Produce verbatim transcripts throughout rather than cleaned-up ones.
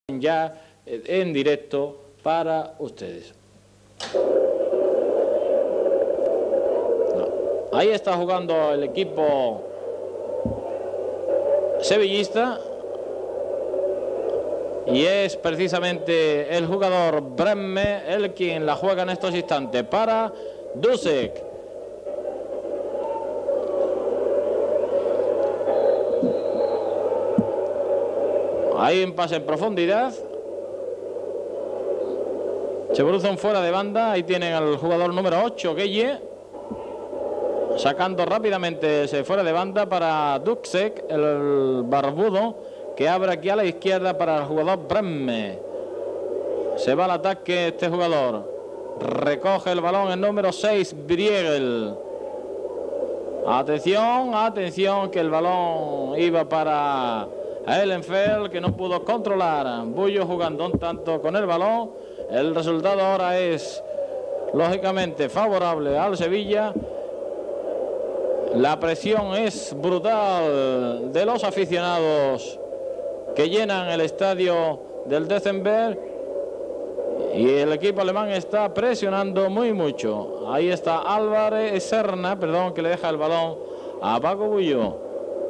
ya en directo para ustedes. No. Ahí está jugando el equipo sevillista y es precisamente el jugador Bremme el quien la juega en estos instantes para Dusek. Ahí en pase en profundidad. Se produce un fuera de banda. Ahí tienen al jugador número ocho, Gueye, sacando rápidamente ese fuera de banda para Dusek, el barbudo, que abre aquí a la izquierda para el jugador Bremme. Se va al ataque este jugador. Recoge el balón el número seis, Briegel. Atención, atención, que el balón iba para Ehlenfeld, que no pudo controlar. Bullo jugando un tanto con el balón. El resultado ahora es lógicamente favorable al Sevilla. La presión es brutal de los aficionados que llenan el estadio del December y el equipo alemán está presionando muy mucho. Ahí está Álvarez Serna, perdón, que le deja el balón a Paco Bullo.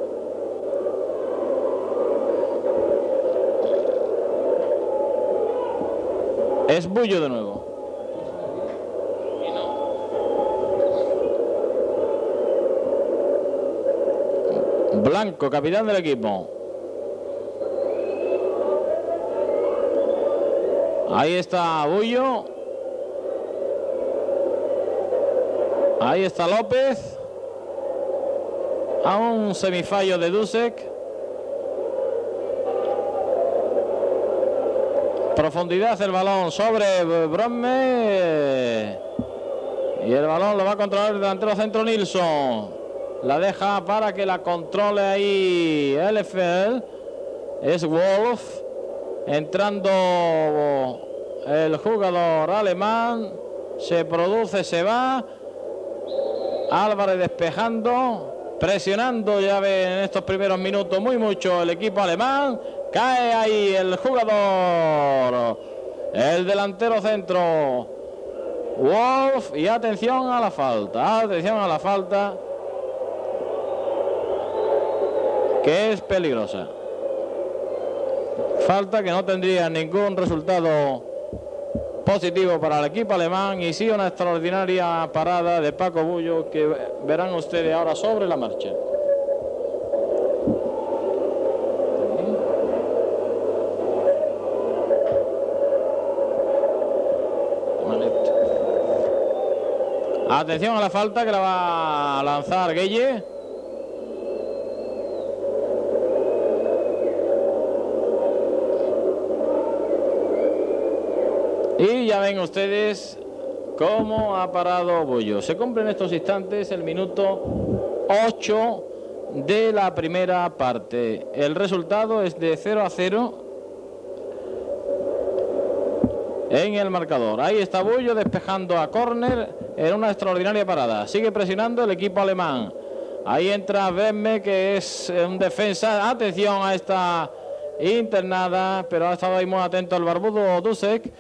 Es Bullo de nuevo. Y no. Blanco, capitán del equipo. Ahí está Bullo. Ahí está López. A un semifallo de Dusek. Profundidad el balón sobre Bremme. Y el balón lo va a controlar el delantero centro Nilsson. La deja para que la controle ahí Ehlenfeld. Es Wolf. Entrando el jugador alemán. Se produce, se va. Álvarez despejando. Presionando, ya ve en estos primeros minutos muy mucho el equipo alemán. Cae ahí el jugador, el delantero centro Wolf, y atención a la falta, atención a la falta, que es peligrosa. Falta que no tendría ningún resultado positivo para el equipo alemán y sí una extraordinaria parada de Paco Bullo que verán ustedes ahora sobre la marcha. Atención a la falta que la va a lanzar Gueye. Y ya ven ustedes cómo ha parado Bullo. Se cumple en estos instantes el minuto ocho de la primera parte. El resultado es de cero a cero en el marcador. Ahí está Bullo despejando a córner en una extraordinaria parada. Sigue presionando el equipo alemán. Ahí entra Bremme, que es un defensa. Atención a esta internada, pero ha estado ahí muy atento el barbudo Dusek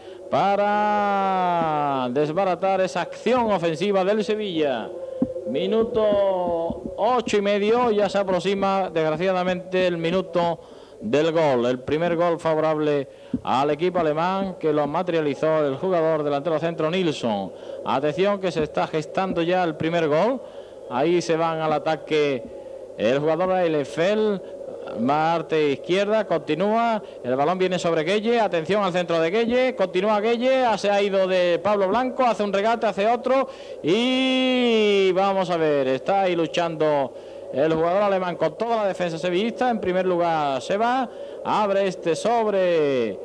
para desbaratar esa acción ofensiva del Sevilla. Minuto ocho y medio, ya se aproxima desgraciadamente el minuto del gol, el primer gol favorable al equipo alemán, que lo materializó el jugador delantero centro Nilsson. Atención que se está gestando ya el primer gol. Ahí se van al ataque el jugador Ehlenfeld, parte izquierda, continúa, el balón viene sobre Gueye, atención al centro de Gueye, continúa Gueye, se ha ido de Pablo Blanco, hace un regate, hace otro y vamos a ver, está ahí luchando el jugador alemán con toda la defensa sevillista. En primer lugar se va, abre este sobre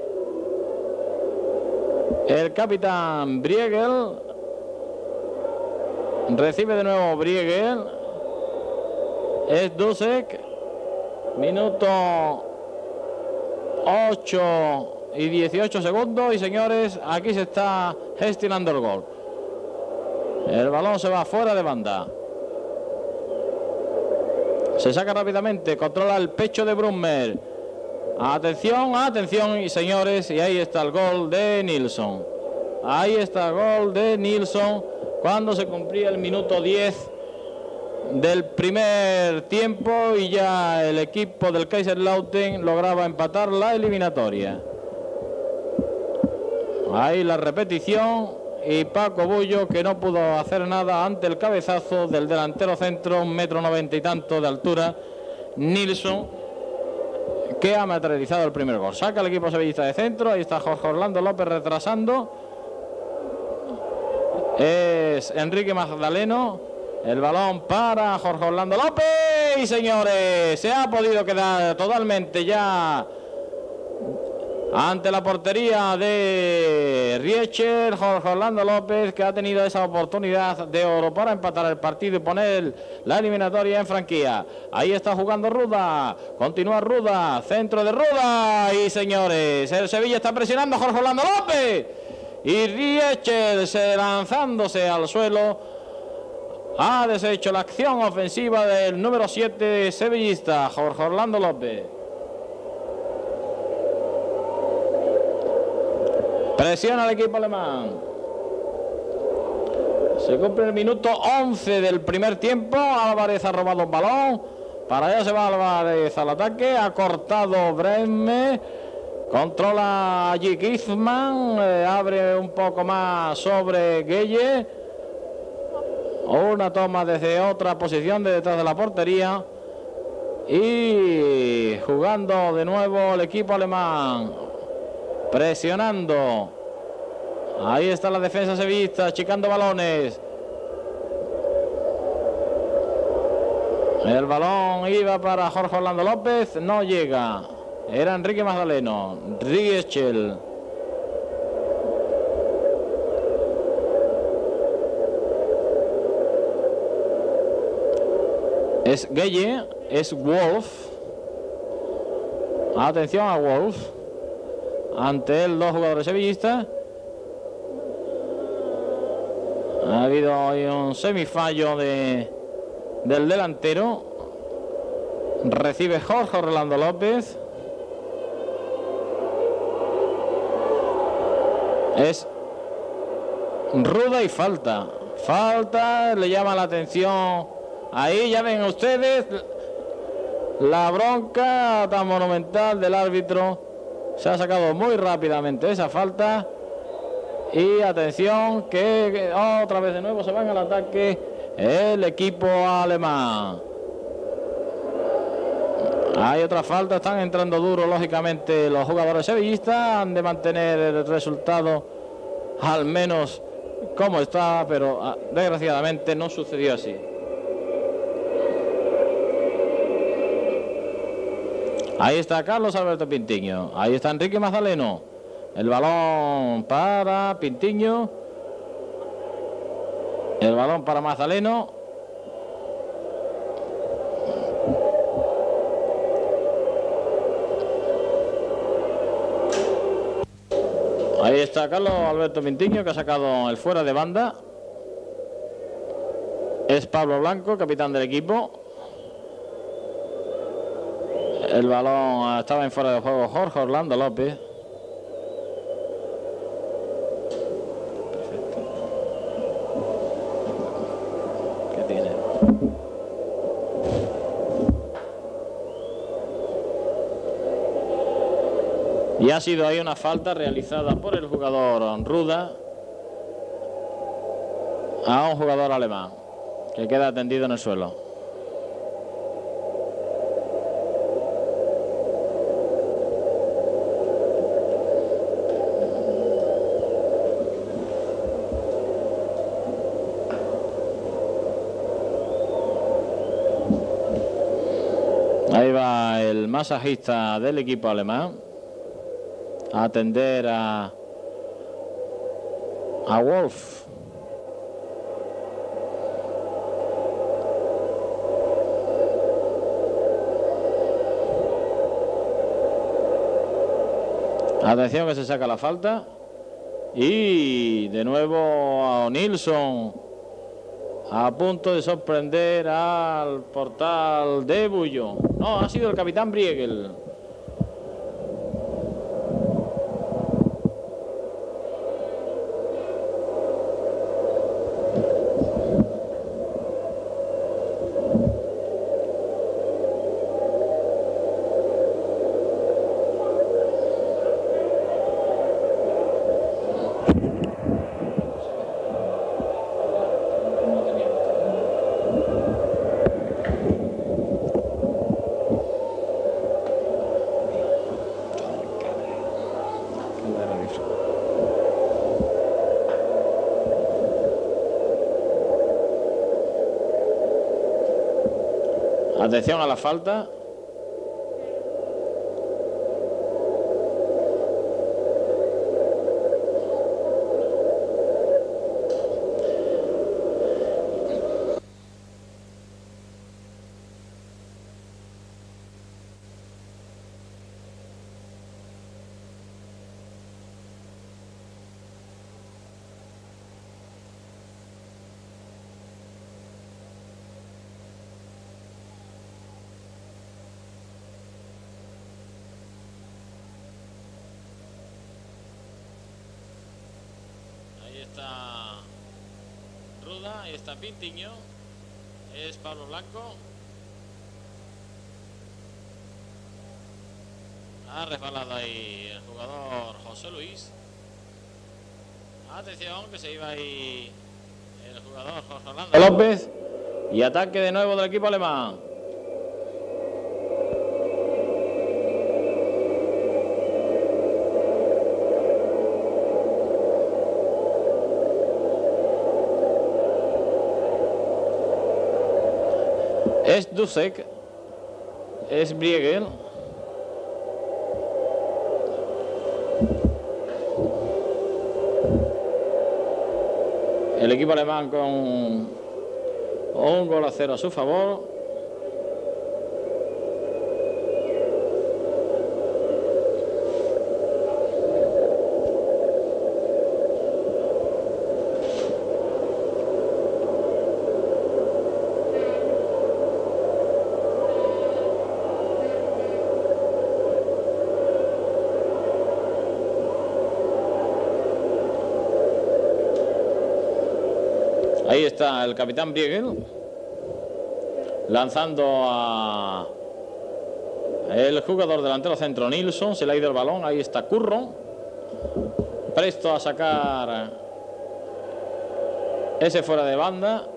el capitán Briegel, recibe de nuevo Briegel, es Dusek, minuto ocho y dieciocho segundos y señores, aquí se está gestionando el gol. El balón se va fuera de banda. Se saca rápidamente, controla el pecho de Brummer. Atención, atención, y señores, y ahí está el gol de Nilsson. Ahí está el gol de Nilsson cuando se cumplía el minuto diez del primer tiempo y ya el equipo del Kaiserslautern lograba empatar la eliminatoria. Ahí la repetición y Paco Bullo, que no pudo hacer nada ante el cabezazo del delantero centro, un metro noventa y tanto de altura, Nilsson, que ha materializado el primer gol. Saca el equipo sevillista de centro, ahí está Jorge Orlando López retrasando. Es Enrique Magdaleno, el balón para Jorge Orlando López y señores, se ha podido quedar totalmente ya ante la portería de Riecher, Jorge Orlando López, que ha tenido esa oportunidad de oro para empatar el partido y poner la eliminatoria en franquía. Ahí está jugando Ruda, continúa Ruda, centro de Ruda y señores, el Sevilla está presionando a Jorge Orlando López y Riecher, se lanzándose al suelo, ha deshecho la acción ofensiva del número siete sevillista, Jorge Orlando López. Presiona al equipo alemán. Se cumple el minuto once del primer tiempo. Álvarez ha robado un balón. Para allá se va Álvarez al ataque. Ha cortado Bremme. Controla allí Gizman. Eh, abre un poco más sobre Gueye. Una toma desde otra posición de detrás de la portería. Y jugando de nuevo el equipo alemán. Presionando. Ahí está la defensa sevillista, achicando balones. El balón iba para Jorge Orlando López, no llega. Era Enrique Magdaleno. Rieschel. Es Gueye, es Wolf. Atención a Wolf. Ante él, dos jugadores sevillistas. Ha habido hoy un semifallo de, del delantero. Recibe Jorge Orlando López. Es Ruda y falta. Falta, le llama la atención. Ahí ya ven ustedes la bronca tan monumental del árbitro. Se ha sacado muy rápidamente esa falta. Y atención que, que otra vez de nuevo se van al ataque el equipo alemán. Hay otra falta, están entrando duro lógicamente los jugadores sevillistas. Han de mantener el resultado al menos como está, pero desgraciadamente no sucedió así. Ahí está Carlos Alberto Pintiño. Ahí está Enrique Magdaleno. El balón para Pintiño. El balón para Magdaleno. Ahí está Carlos Alberto Pintiño, que ha sacado el fuera de banda. Es Pablo Blanco, capitán del equipo. El balón estaba en fuera de juego Jorge Orlando López. Perfecto. ¿Qué tiene? Y ha sido ahí una falta realizada por el jugador Ruda a un jugador alemán que queda tendido en el suelo. Ahí va el masajista del equipo alemán a atender a, a Wolf. Atención que se saca la falta. Y de nuevo a Nilsson a punto de sorprender al portal de Bullo. No, ha sido el capitán Briegel. Tenerife. Atención a la falta. Está Ruda, ahí está Pintiño, es Pablo Blanco. Ha resbalado ahí el jugador José Luis. Atención que se iba ahí el jugador José Orlando López. Y ataque de nuevo del equipo alemán. Es Dusek, es Briegel. El equipo alemán con un gol a cero a su favor. Ahí está el capitán Briegel lanzando a el jugador delantero centro Nilsson. Se le ha ido el balón. Ahí está Curro, presto a sacar ese fuera de banda.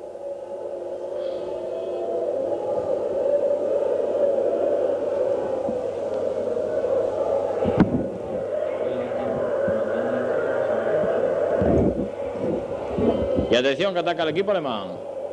Y atención que ataca el equipo alemán.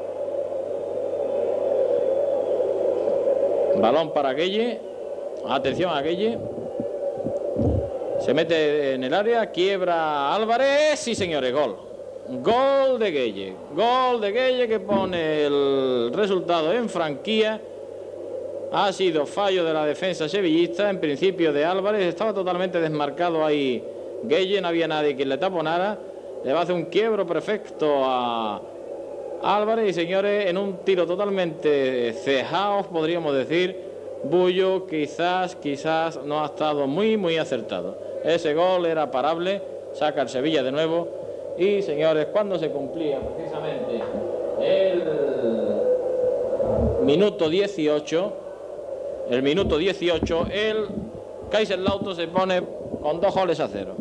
Balón para Gueye. Atención a Gueye. Se mete en el área. Quiebra Álvarez. Sí, señores, gol. Gol de Gueye. Gol de Gueye que pone el resultado en franquía. Ha sido fallo de la defensa sevillista. En principio de Álvarez. Estaba totalmente desmarcado ahí Gueye. No había nadie que le taponara. Le va a hacer un quiebro perfecto a Álvarez y, señores, en un tiro totalmente cejado, podríamos decir, Bullo quizás, quizás no ha estado muy, muy acertado. Ese gol era parable, saca el Sevilla de nuevo y, señores, cuando se cumplía precisamente el minuto dieciocho, el minuto dieciocho, el Kaiserslautern se pone con dos goles a cero.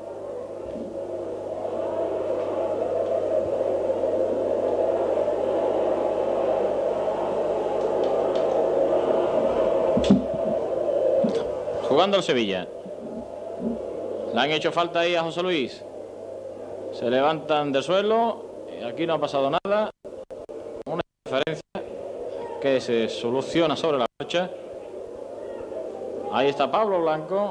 Jugando el Sevilla. Le han hecho falta ahí a José Luis. Se levantan del suelo. Y aquí no ha pasado nada. Una diferencia que se soluciona sobre la marcha. Ahí está Pablo Blanco.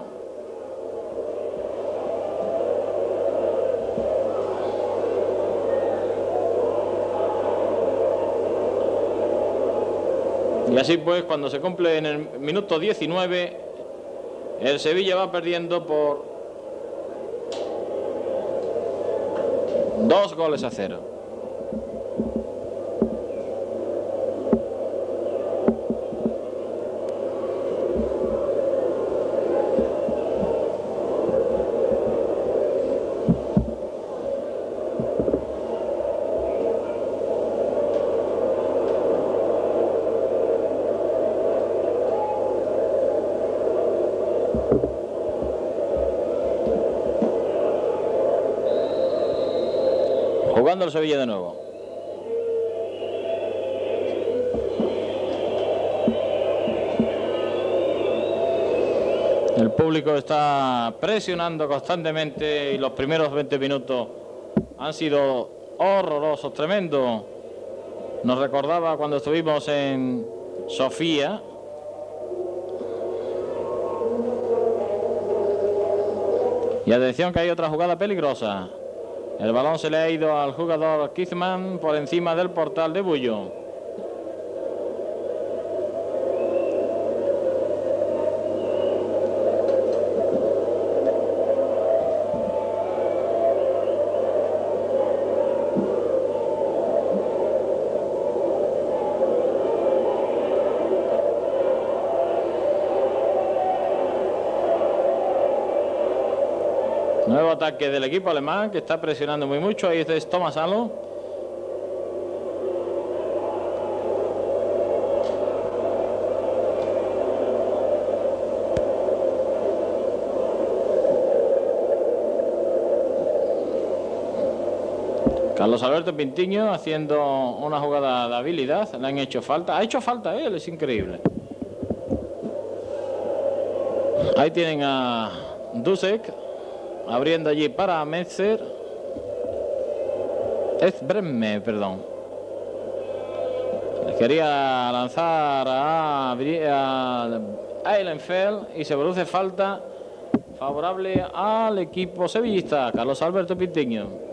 Y así pues, cuando se cumple en el minuto diecinueve, el Sevilla va perdiendo por dos goles a cero. Jugando el Sevilla de nuevo. El público está presionando constantemente y los primeros veinte minutos han sido horrorosos, tremendos. Nos recordaba cuando estuvimos en Sofía. Y atención que hay otra jugada peligrosa. El balón se le ha ido al jugador Kizman por encima del portal de Bullo. Nuevo ataque del equipo alemán que está presionando muy mucho. Ahí es Thomas Alo. Carlos Alberto Pintiño haciendo una jugada de habilidad. Le han hecho falta. Ha hecho falta él, es increíble. Ahí tienen a Dusek. Abriendo allí para Metzer. Es Bremme, perdón. Les quería lanzar a, a Eilenfeld y se produce falta favorable al equipo sevillista. Carlos Alberto Pintiño.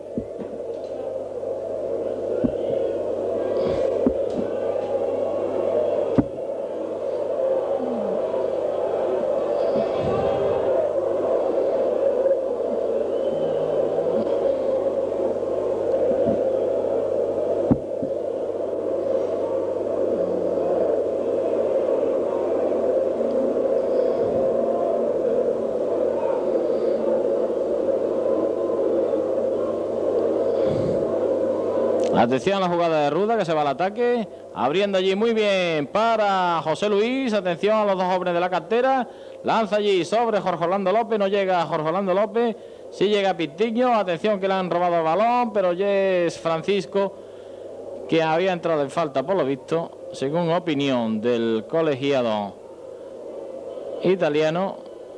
Atención a la jugada de Ruda que se va al ataque. Abriendo allí muy bien para José Luis. Atención a los dos jóvenes de la cantera. Lanza allí sobre Jorge Orlando López. No llega Jorge Orlando López. Sí llega Pintiño. Atención que le han robado el balón. Pero ya es Francisco que había entrado en falta por lo visto. Según opinión del colegiado italiano.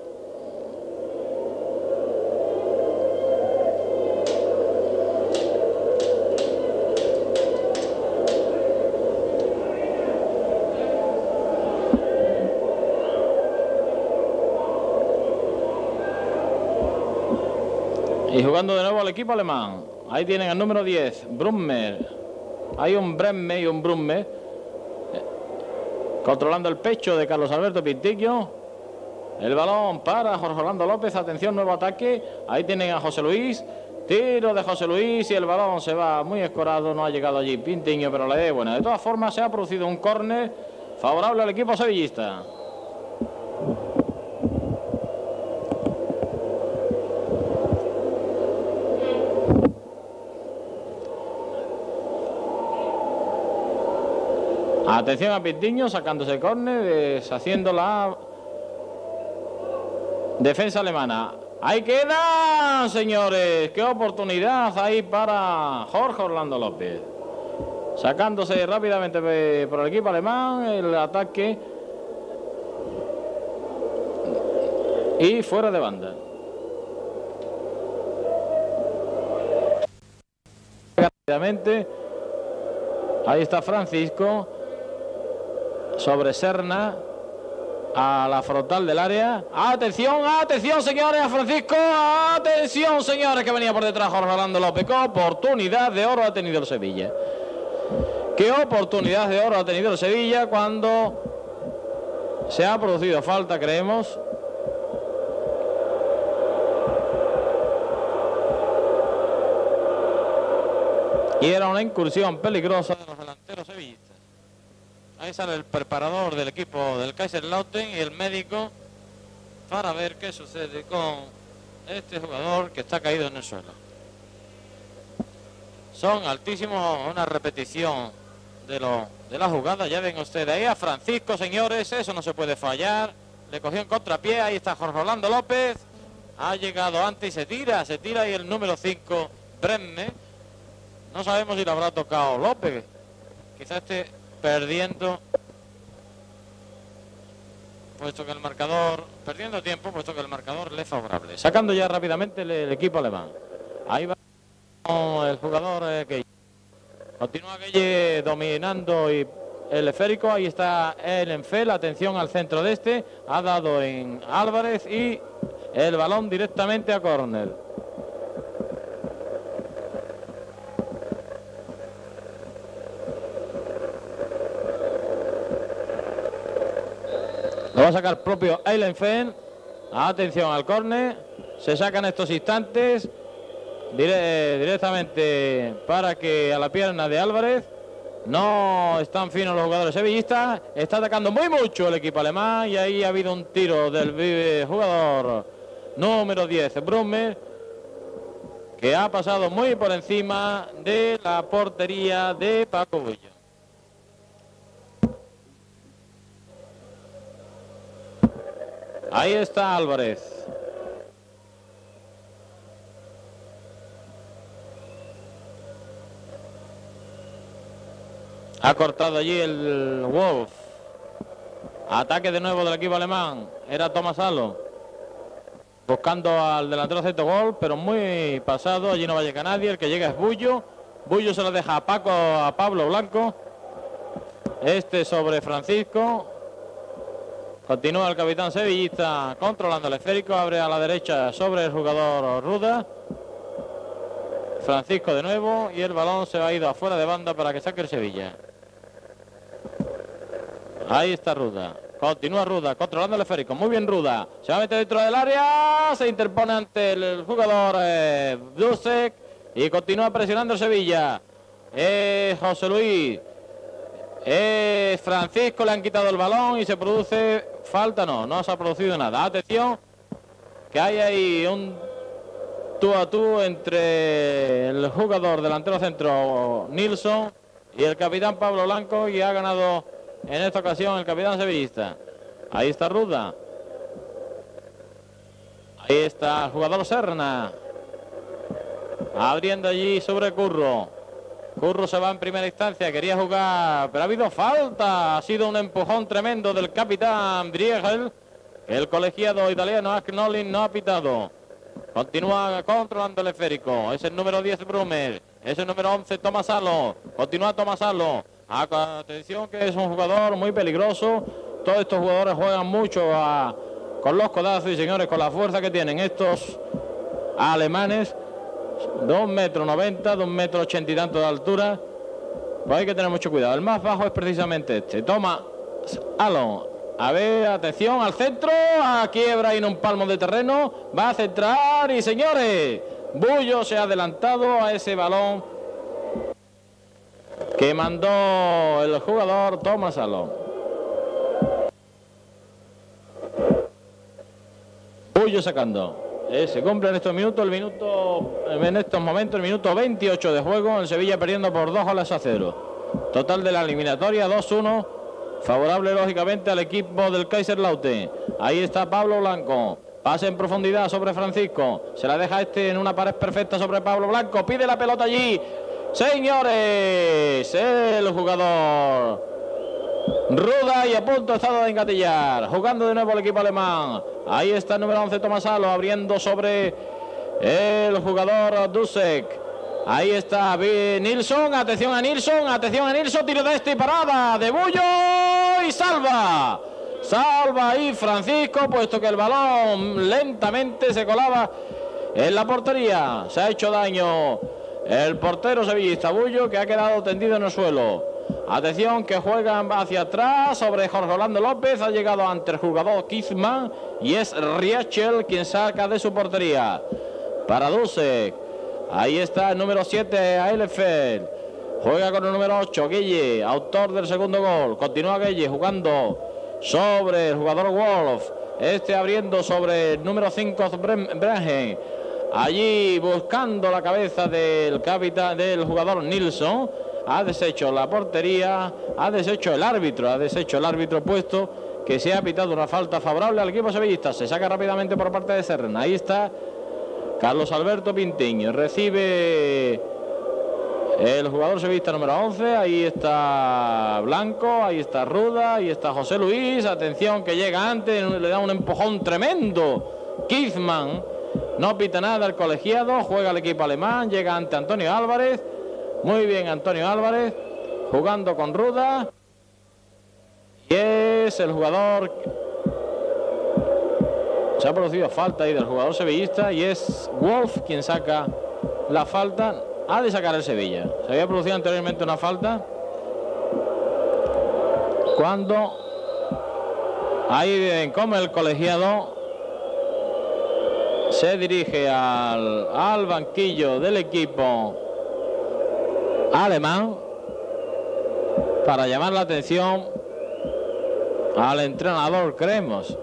Y jugando de nuevo al equipo alemán. Ahí tienen el número diez, Brummer. Hay un Bremme y un Brummer. Controlando el pecho de Carlos Alberto Pintiño. El balón para Jorge Orlando López. Atención, nuevo ataque. Ahí tienen a José Luis. Tiro de José Luis y el balón se va muy escorado. No ha llegado allí Pintiño, pero la idea es buena. De todas formas, se ha producido un córner favorable al equipo sevillista. Atención a Pintiño sacándose el córner, deshaciendo la defensa alemana. Ahí queda, señores. Qué oportunidad ahí para Jorge Orlando López. Sacándose rápidamente por el equipo alemán el ataque. Y fuera de banda. Rápidamente. Ahí está Francisco. Sobre Serna a la frontal del área. Atención, atención señores, a Francisco. Atención señores, que venía por detrás Jorge Orlando López. Qué oportunidad de oro ha tenido el Sevilla. Qué oportunidad de oro ha tenido el Sevilla cuando se ha producido falta, creemos. Y era una incursión peligrosa de los delanteros sevillistas. Ahí sale el preparador del equipo del Kaiserslautern y el médico para ver qué sucede con este jugador que está caído en el suelo. Son altísimos, una repetición de, lo, de la jugada. Ya ven ustedes ahí a Francisco, señores, eso no se puede fallar. Le cogió en contrapié, ahí está Jorge Orlando López. Ha llegado antes y se tira, se tira y el número cinco, Bremme. No sabemos si le habrá tocado López. Quizás esté perdiendo puesto que el marcador, perdiendo tiempo, puesto que el marcador le es favorable. Sacando ya rápidamente el, el equipo alemán. Ahí va el jugador eh, que continúa Gueye dominando y el esférico. Ahí está el Enfel, atención al centro de este, ha dado en Álvarez y el balón directamente a córner. Lo va a sacar propio Eilenfeld. Atención al córner. Se saca en estos instantes dire directamente para que a la pierna de Álvarez. No están finos los jugadores sevillistas. Está atacando muy mucho el equipo alemán. Y ahí ha habido un tiro del jugador número diez, Brummer, que ha pasado muy por encima de la portería de Paco Bullo. Ahí está Álvarez. Ha cortado allí el Wolf. Ataque de nuevo del equipo alemán. Era Tomasalo. Buscando al delantero centro Wolf, pero muy pasado. Allí no va a llegar nadie. El que llega es Bullo. Bullo se lo deja a Paco, a Pablo Blanco. Este sobre Francisco. Continúa el capitán sevillista controlando el esférico, abre a la derecha sobre el jugador Ruda. Francisco de nuevo y el balón se ha ido afuera de banda para que saque el Sevilla. Ahí está Ruda. Continúa Ruda controlando el esférico. Muy bien Ruda. Se va a meter dentro del área. Se interpone ante el jugador eh, Dusek y continúa presionando el Sevilla. Eh, José Luis. Eh, Francisco le han quitado el balón y se produce falta. No, no se ha producido nada. Atención, que hay ahí un tú a tú entre el jugador delantero centro Nilsson y el capitán Pablo Blanco, y ha ganado en esta ocasión el capitán sevillista. Ahí está Ruda. Ahí está el jugador Serna. Abriendo allí sobre Curro. Curro se va en primera instancia, quería jugar, pero ha habido falta. Ha sido un empujón tremendo del capitán Briegel. El colegiado italiano Agnolin no ha pitado. Continúa controlando el esférico. Es el número diez Brummer. Es el número once Tomasalo. Continúa Tomasalo. Atención que es un jugador muy peligroso. Todos estos jugadores juegan mucho a, con los codazos y señores, con la fuerza que tienen estos alemanes. dos metros noventa, dos metros ochenta y tanto de altura. Pues hay que tener mucho cuidado. El más bajo es precisamente este. Toma Alon. A ver, atención al centro. A quiebra en un palmo de terreno. Va a centrar y señores, Bullo se ha adelantado a ese balón que mandó el jugador Tomás Alon. Bullo sacando. Eh, se cumple en estos minutos, el minuto, en estos momentos, el minuto veintiocho de juego. El Sevilla perdiendo por dos goles a cero. Total de la eliminatoria dos uno. Favorable lógicamente al equipo del Kaiserslautern. Ahí está Pablo Blanco. Pase en profundidad sobre Francisco. Se la deja este en una pared perfecta sobre Pablo Blanco. Pide la pelota allí. Señores, el jugador Ruda y a punto ha estado de engatillar. Jugando de nuevo el equipo alemán. Ahí está el número once Tomasalo abriendo sobre el jugador Dusek. Ahí está Nilsson. Atención a Nilsson. Atención a Nilsson. Tiro de este y parada de Bullo. Y salva. Salva ahí Francisco, puesto que el balón lentamente se colaba en la portería. Se ha hecho daño el portero sevillista Bullo, que ha quedado tendido en el suelo. Atención que juegan hacia atrás sobre Jorge Orlando López. Ha llegado ante el jugador Kizman y es Riachel quien saca de su portería. Para Dusek. Ahí está el número siete, Eilefeld. Juega con el número ocho, Guille, autor del segundo gol. Continúa Guille jugando sobre el jugador Wolf. Este abriendo sobre el número cinco, Bremen. Allí buscando la cabeza del capitán, del jugador Nilsson. Ha deshecho la portería, ha deshecho el árbitro, ha deshecho el árbitro puesto que se ha pitado una falta favorable al equipo sevillista. Se saca rápidamente por parte de Serna. Ahí está Carlos Alberto Pintiño. Recibe El jugador sevillista número once, ahí está Blanco, ahí está Ruda, ahí está José Luis. Atención que llega antes, le da un empujón tremendo Kizman. No pita nada el colegiado, juega el equipo alemán, llega ante Antonio Álvarez. Muy bien Antonio Álvarez, jugando con Ruda. Y es el jugador... Se ha producido falta ahí del jugador sevillista y es Wolf quien saca la falta. Ha de sacar el Sevilla. Se había producido anteriormente una falta cuando ahí como el colegiado se dirige al, al banquillo del equipo alemán para llamar la atención al entrenador, creemos.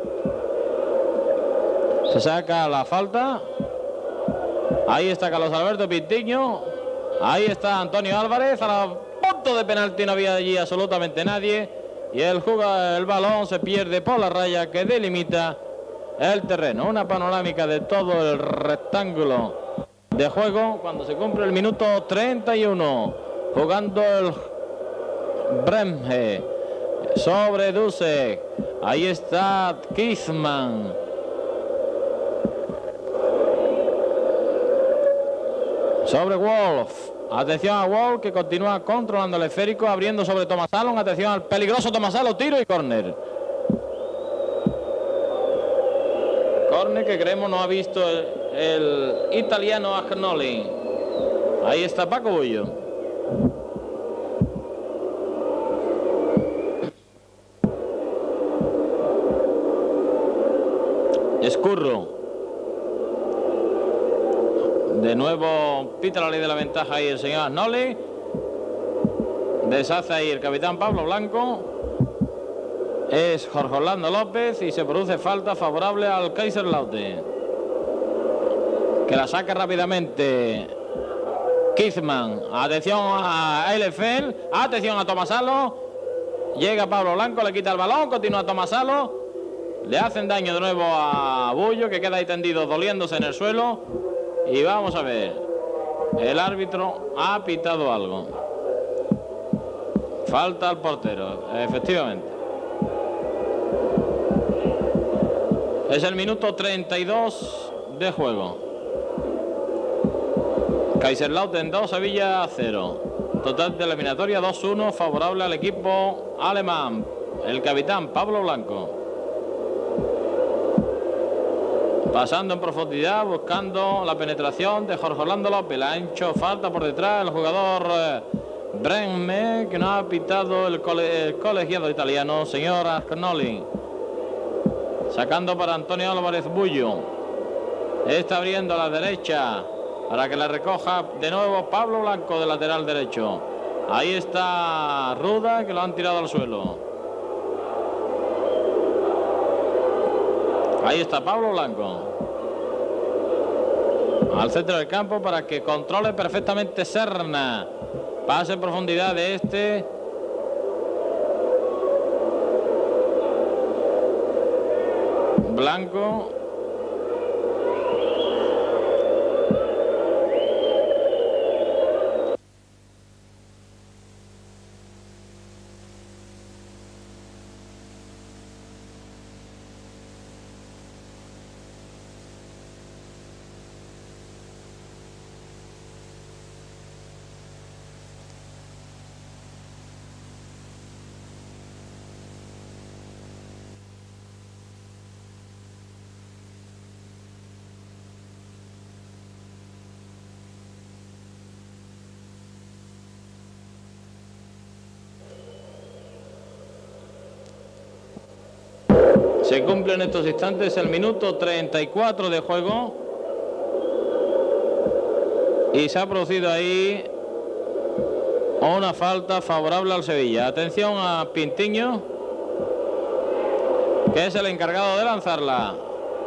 Se saca la falta. Ahí está Carlos Alberto Pintiño. Ahí está Antonio Álvarez. A la punto de penalti no había allí absolutamente nadie. Y el, juega, el balón se pierde por la raya que delimita el terreno. Una panorámica de todo el rectángulo de juego cuando se cumple el minuto treinta y uno. Jugando el Bremge sobre Dusek. Ahí está Kizman. Sobre Wolf. Atención a Wolf que continúa controlando el esférico, abriendo sobre Tomás Alon. Atención al peligroso Tomás Alon, tiro y córner. Córner que creemos no ha visto el, el italiano Agnoli. Ahí está Paco Bullo. Escurro. De nuevo pita la ley de la ventaja ahí el señor Agnoli. Deshace ahí el capitán Pablo Blanco. Es Jorge Orlando López y se produce falta favorable al Kaiserslautern. Que la saca rápidamente Kizman. Atención a Eilefeld. Atención a Tomasalo. Llega Pablo Blanco, le quita el balón. Continúa Tomasalo. Le hacen daño de nuevo a Bullo que queda ahí tendido doliéndose en el suelo. Y vamos a ver, el árbitro ha pitado algo. Falta al portero, efectivamente. Es el minuto treinta y dos de juego. Kaiserslautern dos, Sevilla cero. Total de eliminatoria dos uno, favorable al equipo alemán. El capitán Pablo Blanco. Pasando en profundidad, buscando la penetración de Jorge Orlando López. Le ha hecho falta por detrás el jugador eh, Bremme, que no ha pitado el, cole, el colegiado italiano, señor Agnoli. Sacando para Antonio Álvarez Bullo. Está abriendo a la derecha para que la recoja de nuevo Pablo Blanco de lateral derecho. Ahí está Ruda, que lo han tirado al suelo. Ahí está Pablo Blanco. Al centro del campo para que controle perfectamente Serna. Pase en profundidad de este. Blanco. Se cumple en estos instantes el minuto treinta y cuatro de juego. Y se ha producido ahí una falta favorable al Sevilla. Atención a Pintiño, que es el encargado de lanzarla.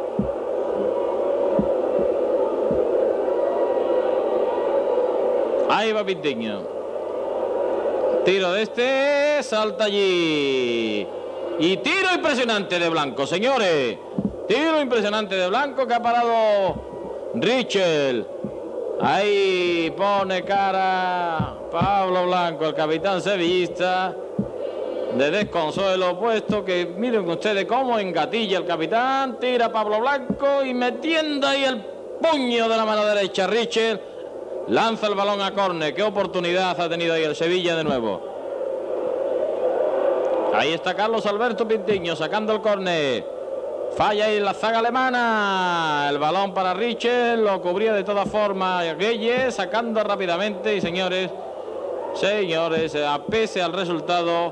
Ahí va Pintiño. Tiro de este, salta allí. Y tiro impresionante de Blanco, señores. Tiro impresionante de Blanco que ha parado Richel. Ahí pone cara Pablo Blanco, el capitán sevillista, de desconsuelo, puesto que miren ustedes cómo engatilla el capitán, tira Pablo Blanco y metiendo ahí el puño de la mano derecha Richel, lanza el balón a córner. Qué oportunidad ha tenido ahí el Sevilla de nuevo. Ahí está Carlos Alberto Pintiño sacando el córner. Falla ahí la zaga alemana. El balón para Richel, lo cubría de todas formas Gueye, sacando rápidamente. Y señores, señores, a pese al resultado,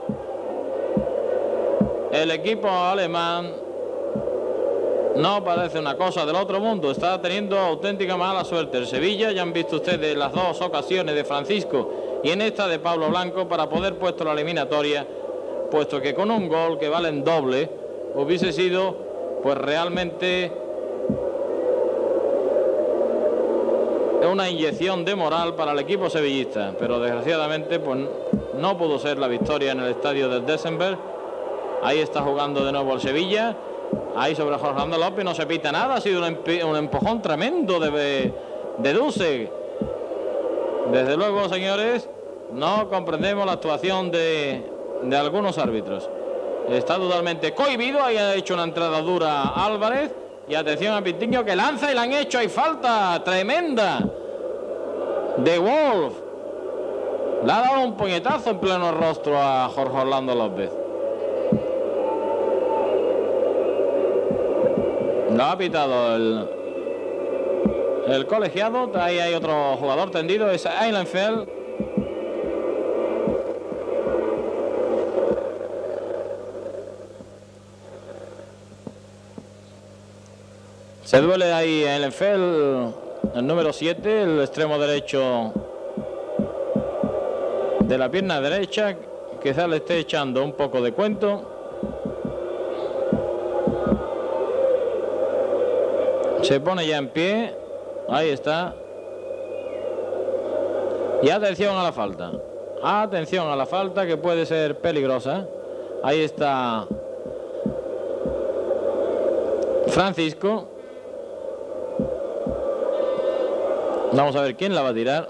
el equipo alemán no parece una cosa del otro mundo. Está teniendo auténtica mala suerte el Sevilla. Ya han visto ustedes las dos ocasiones de Francisco y en esta de Pablo Blanco para poder puesto la eliminatoria, puesto que con un gol que vale en doble hubiese sido pues realmente una inyección de moral para el equipo sevillista, pero desgraciadamente pues no pudo ser la victoria en el estadio del Desenberg. Ahí está jugando de nuevo el Sevilla, ahí sobre Jorge Orlando López, no se pita nada, ha sido un, un empujón tremendo de, de Dussek. Desde luego, señores, no comprendemos la actuación de, de algunos árbitros. Está totalmente cohibido. Ahí ha hecho una entrada dura Álvarez. Y atención a Pintiño que lanza y la han hecho. Hay falta tremenda de Wolf. Le ha dado un puñetazo en pleno rostro a Jorge Orlando López. Lo ha pitado el, el colegiado. Ahí hay otro jugador tendido. Es Eilenfeld. Se duele ahí el Eilenfeld, el número siete, el extremo derecho de la pierna derecha. Quizás le esté echando un poco de cuento. Se pone ya en pie. Ahí está. Y atención a la falta. Atención a la falta que puede ser peligrosa. Ahí está Francisco. Vamos a ver quién la va a tirar.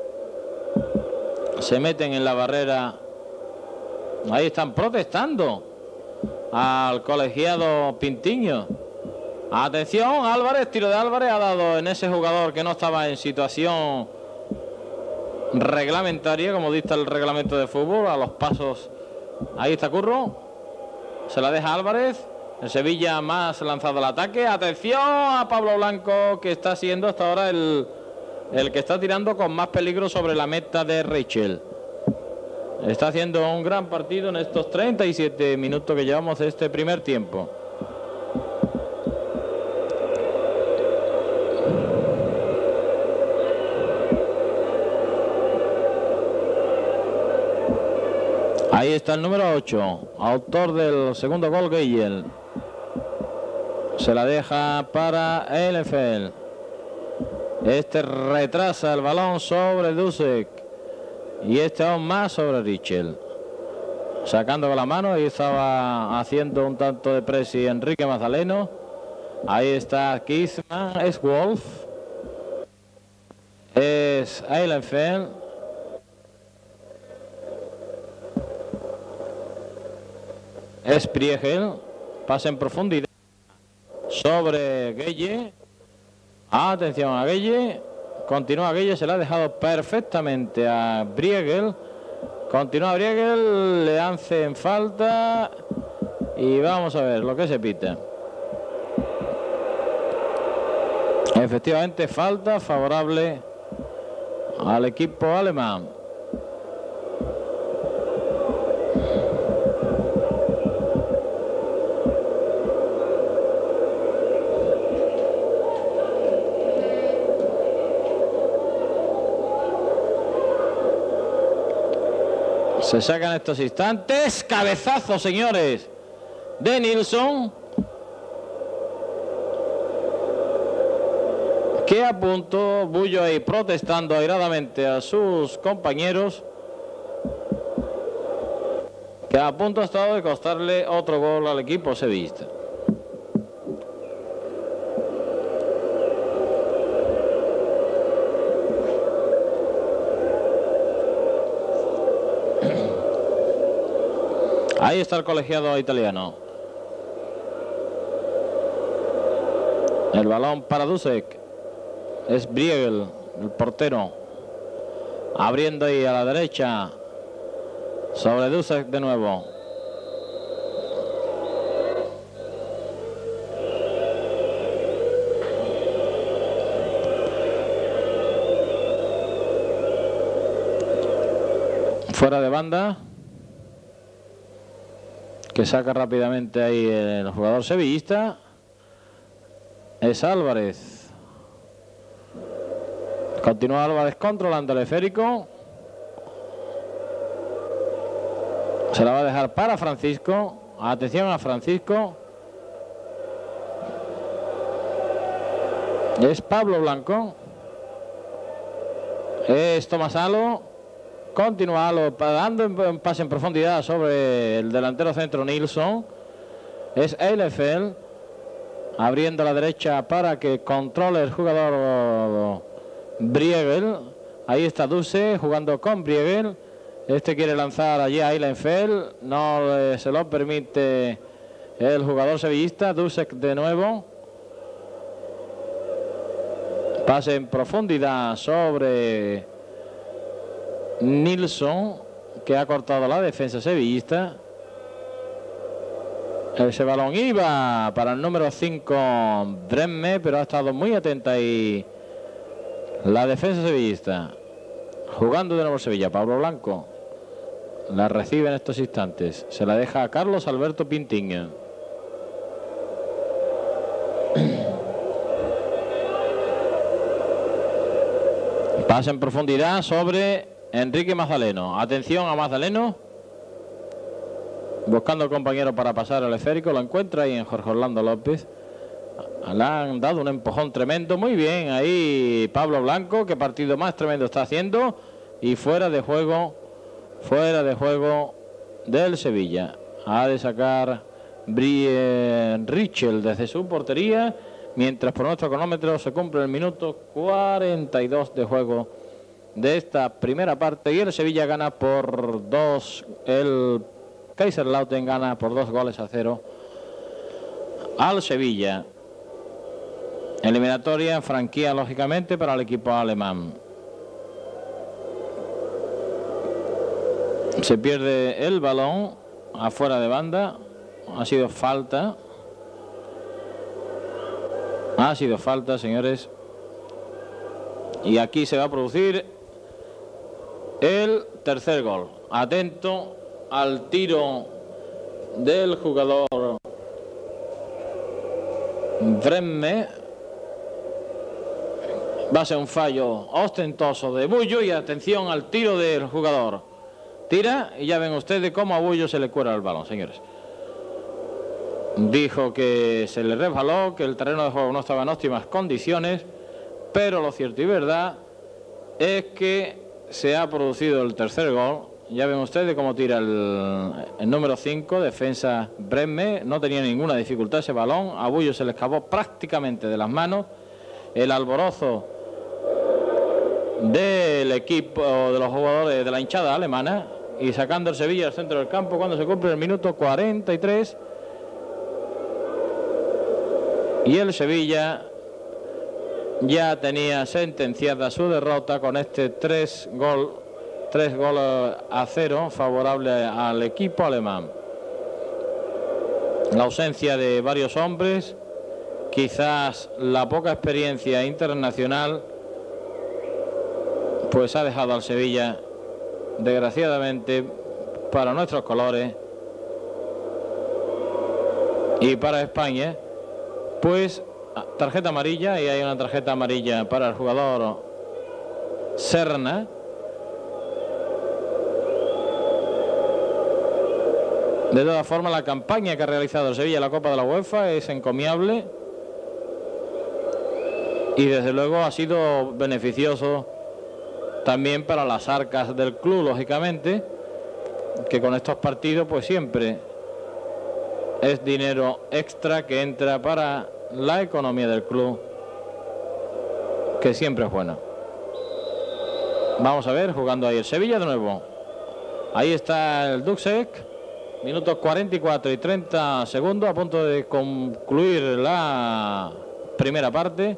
Se meten en la barrera. Ahí están protestando al colegiado Pintiño. Atención, Álvarez, tiro de Álvarez, ha dado en ese jugador que no estaba en situación reglamentaria, como dicta el reglamento de fútbol, a los pasos. Ahí está Curro. Se la deja Álvarez. El Sevilla más lanzado al ataque. Atención a Pablo Blanco, que está siendo hasta ahora el... el que está tirando con más peligro sobre la meta de Richel. Está haciendo un gran partido en estos treinta y siete minutos que llevamos de este primer tiempo. Ahí está el número ocho, autor del segundo gol, Gueye. Se la deja para Eilenfeld. Este retrasa el balón sobre Dussek. Y este aún más sobre Richel. Sacando con la mano. Ahí estaba haciendo un tanto de presi Enrique Mazaleno. Ahí está Kisman. Es Wolf. Es Eilenfeld. Es Priegel. Pasa en profundidad sobre Gueye. Atención a Gueye. Continúa Gueye. Se la ha dejado perfectamente a Briegel. Continúa Briegel. Le hacen falta. Y vamos a ver lo que se pita. Efectivamente, falta favorable al equipo alemán. Se sacan estos instantes. Cabezazo, señores, de Nilsson, que a punto, Bullo ahí protestando airadamente a sus compañeros, que a punto ha estado de costarle otro gol al equipo sevillista. Ahí está el colegiado italiano. El balón para Dusek. Es Briegel, el portero. Abriendo ahí a la derecha. Sobre Dusek de nuevo. Fuera de banda. Que saca rápidamente ahí el jugador sevillista. Es Álvarez. Continúa Álvarez controlando el esférico. Se la va a dejar para Francisco. Atención a Francisco. Es Pablo Blanco. Es Tomás Alo. Continúa Alo dando un pase en profundidad sobre el delantero centro Nilsson. Es Eilefeld. Abriendo a la derecha para que controle el jugador Briegel. Ahí está Duse jugando con Briegel. Este quiere lanzar allí a Eilefeld. No eh, se lo permite el jugador sevillista. Dusek de nuevo. Pase en profundidad sobre Nilsson, que ha cortado la defensa sevillista. Ese balón iba para el número cinco Bremme, pero ha estado muy atenta ahí la defensa sevillista. Jugando de nuevo Sevilla. Pablo Blanco la recibe en estos instantes. Se la deja a Carlos Alberto Pintiño. Pasa en profundidad sobre Enrique Mazaleno. Atención a Mazaleno. Buscando al compañero para pasar el esférico. Lo encuentra ahí en Jorge Orlando López. Le han dado un empujón tremendo. Muy bien ahí Pablo Blanco. Qué partido más tremendo está haciendo. Y fuera de juego. Fuera de juego del Sevilla. Ha de sacar Brian Richel desde su portería. Mientras por nuestro cronómetro se cumple el minuto cuarenta y dos de juego de esta primera parte. Y el Sevilla gana por dos. El Kaiserslautern gana por dos goles a cero al Sevilla. Eliminatoria, franquía lógicamente para el equipo alemán. Se pierde el balón afuera de banda. Ha sido falta. Ha sido falta, señores. Y aquí se va a producir el tercer gol. Atento al tiro del jugador Bremme. Va a ser un fallo ostentoso de Bullo. Y atención al tiro del jugador. Tira y ya ven ustedes cómo a Bullo se le cuela el balón, señores. Dijo que se le resbaló, que el terreno de juego no estaba en óptimas condiciones, pero lo cierto y verdad es que se ha producido el tercer gol. Ya ven ustedes cómo tira el, el número cinco, defensa Bremme. No tenía ninguna dificultad ese balón. A Bullo se le escapó prácticamente de las manos. El alborozo del equipo, de los jugadores de la hinchada alemana, y sacando el Sevilla al centro del campo cuando se cumple el minuto cuarenta y tres. Y el Sevilla ya tenía sentenciada su derrota con este tres gol, tres goles a cero favorable al equipo alemán. La ausencia de varios hombres, quizás la poca experiencia internacional, pues ha dejado al Sevilla, desgraciadamente, para nuestros colores y para España, pues tarjeta amarilla. Y hay una tarjeta amarilla para el jugador Serna. De todas formas, la campaña que ha realizado el Sevilla en la Copa de la UEFA es encomiable y desde luego ha sido beneficioso también para las arcas del club, lógicamente, que con estos partidos pues siempre es dinero extra que entra para la economía del club, que siempre es buena. Vamos a ver, jugando ahí el Sevilla de nuevo. Ahí está el Dusek. Minutos cuarenta y cuatro y treinta segundos, a punto de concluir la primera parte.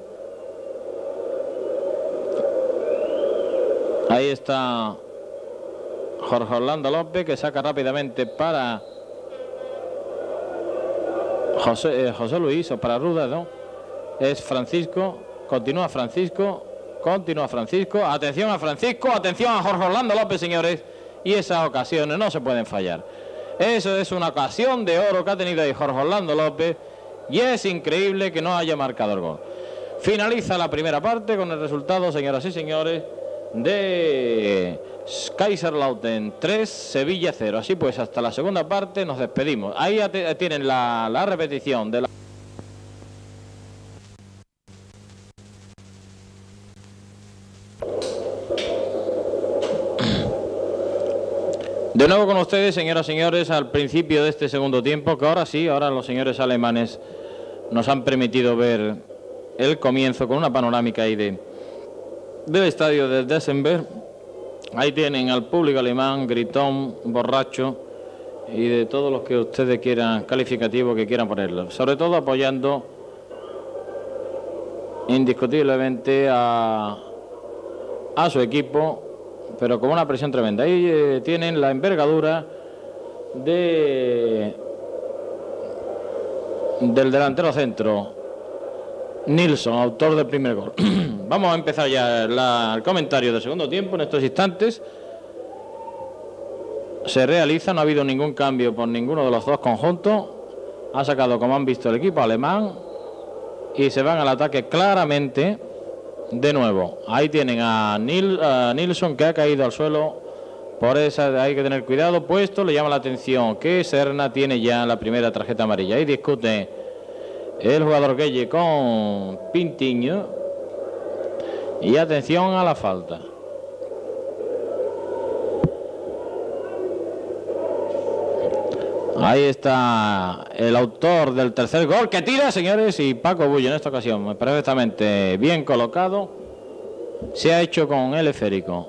Ahí está Jorge Orlando López, que saca rápidamente para José, eh, José Luis, o para Ruda, ¿no? Es Francisco, continúa Francisco, continúa Francisco, atención a Francisco, atención a Jorge Orlando López, señores, y esas ocasiones no se pueden fallar. Eso es una ocasión de oro que ha tenido ahí Jorge Orlando López, y es increíble que no haya marcado el gol. Finaliza la primera parte con el resultado, señoras y señores, de Kaiserslautern tres, Sevilla cero. Así pues, hasta la segunda parte nos despedimos. Ahí tienen la, la repetición de la... De nuevo con ustedes, señoras y señores, al principio de este segundo tiempo, que ahora sí, ahora los señores alemanes nos han permitido ver el comienzo con una panorámica ahí de, del estadio de Dessenberg. Ahí tienen al público alemán, gritón, borracho y de todos los que ustedes quieran, calificativos que quieran ponerlo. Sobre todo apoyando indiscutiblemente a, a su equipo, pero con una presión tremenda. Ahí eh, tienen la envergadura de del delantero centro, Nilsson, autor del primer gol. Vamos a empezar ya la, el comentario del segundo tiempo. En estos instantes se realiza, no ha habido ningún cambio por ninguno de los dos conjuntos. Ha sacado, como han visto, el equipo alemán y se van al ataque claramente. De nuevo, ahí tienen a, Nil, a Nilsson, que ha caído al suelo. Por eso hay que tener cuidado, puesto le llama la atención que Serna tiene ya la primera tarjeta amarilla. Ahí discute el jugador Gueye con Pintiño. Y atención a la falta. Ahí está el autor del tercer gol, que tira, señores, y Paco Bullo en esta ocasión perfectamente bien colocado. Se ha hecho con el esférico.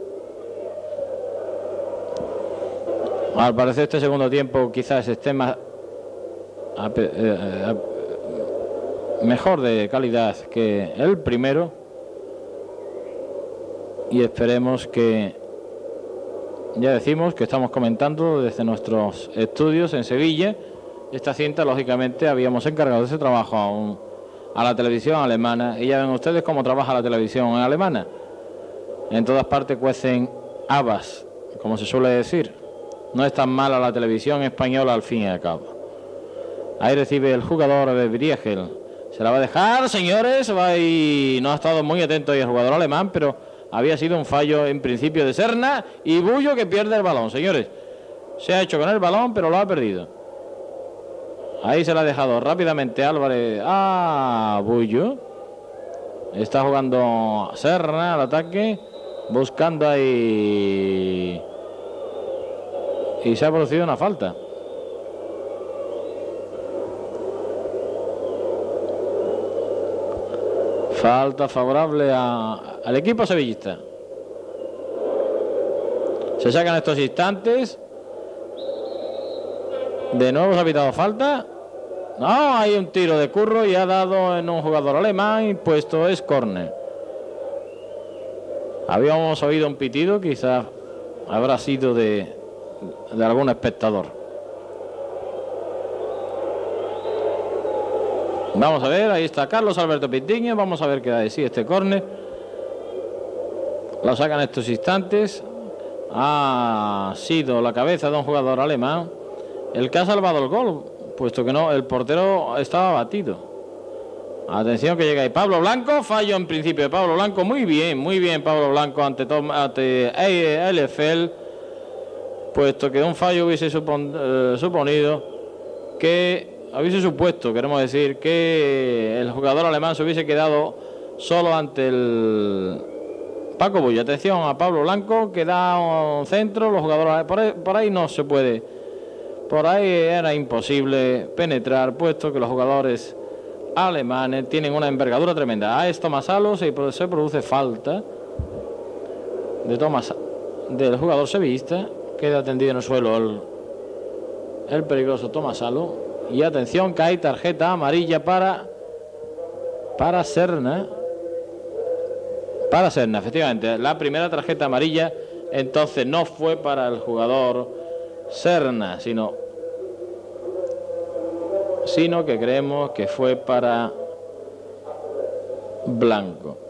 Al parecer este segundo tiempo quizás esté más mejor de calidad que el primero, y esperemos que, ya decimos que estamos comentando desde nuestros estudios en Sevilla. Esta cinta, lógicamente, habíamos encargado ese trabajo a, un, a la televisión alemana, y ya ven ustedes cómo trabaja la televisión alemana. En todas partes cuecen habas, como se suele decir. No es tan mala la televisión española al fin y al cabo. Ahí recibe el jugador de Briegel. Se la va a dejar, señores. Va y no ha estado muy atento ahí el jugador alemán, pero había sido un fallo en principio de Serna, y Bullo que pierde el balón, señores. Se ha hecho con el balón, pero lo ha perdido. Ahí se la ha dejado rápidamente Álvarez a Bullo. Está jugando Serna al ataque, buscando ahí, y se ha producido una falta. Falta favorable a, al equipo sevillista. Se sacan estos instantes. De nuevo se ha pitado falta. No, hay un tiro de Curro y ha dado en un jugador alemán, y puesto es córner. Habíamos oído un pitido, quizás habrá sido de, de algún espectador. Vamos a ver, ahí está Carlos Alberto Pintiño. Vamos a ver qué da de sí este córner. Lo sacan estos instantes. Ha sido la cabeza de un jugador alemán el que ha salvado el gol, puesto que no, el portero estaba batido. Atención que llega ahí Pablo Blanco. Fallo en principio de Pablo Blanco. Muy bien, muy bien Pablo Blanco ante, Tom, ante Elefeld, puesto que un fallo hubiese supon, eh, suponido que hubiese supuesto, queremos decir, que el jugador alemán se hubiese quedado solo ante el Paco Bullo. Atención a Pablo Blanco, que da un centro. Los jugadores por ahí, por ahí no se puede, por ahí era imposible penetrar, puesto que los jugadores alemanes tienen una envergadura tremenda. A esto más Alos, y se produce falta de Tomás, del jugador sevillista. Queda tendido en el suelo el el peligroso Tomasalo. Y atención que hay tarjeta amarilla para para Serna. Para Serna, efectivamente. La primera tarjeta amarilla entonces no fue para el jugador Serna, sino, sino que creemos que fue para Blanco.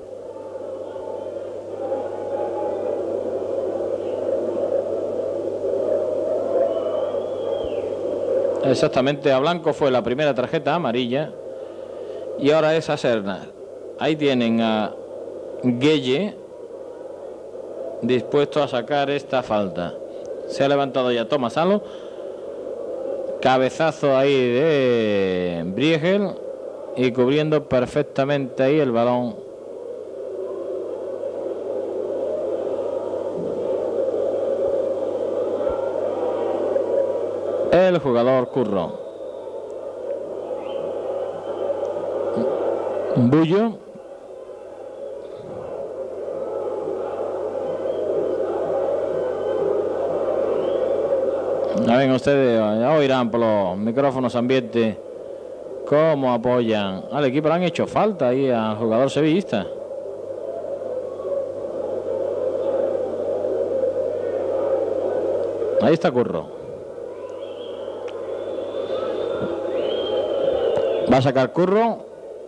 Exactamente, a Blanco fue la primera tarjeta amarilla y ahora es a Serna. Ahí tienen a Gueye dispuesto a sacar esta falta. Se ha levantado ya Tomasalo. Cabezazo ahí de Briegel y cubriendo perfectamente ahí el balón. El jugador Curro. Bullo. Ya ven ustedes, ya oirán por los micrófonos ambiente cómo apoyan al equipo. Le han hecho falta ahí al jugador sevillista. Ahí está Curro. Va a sacar Curro.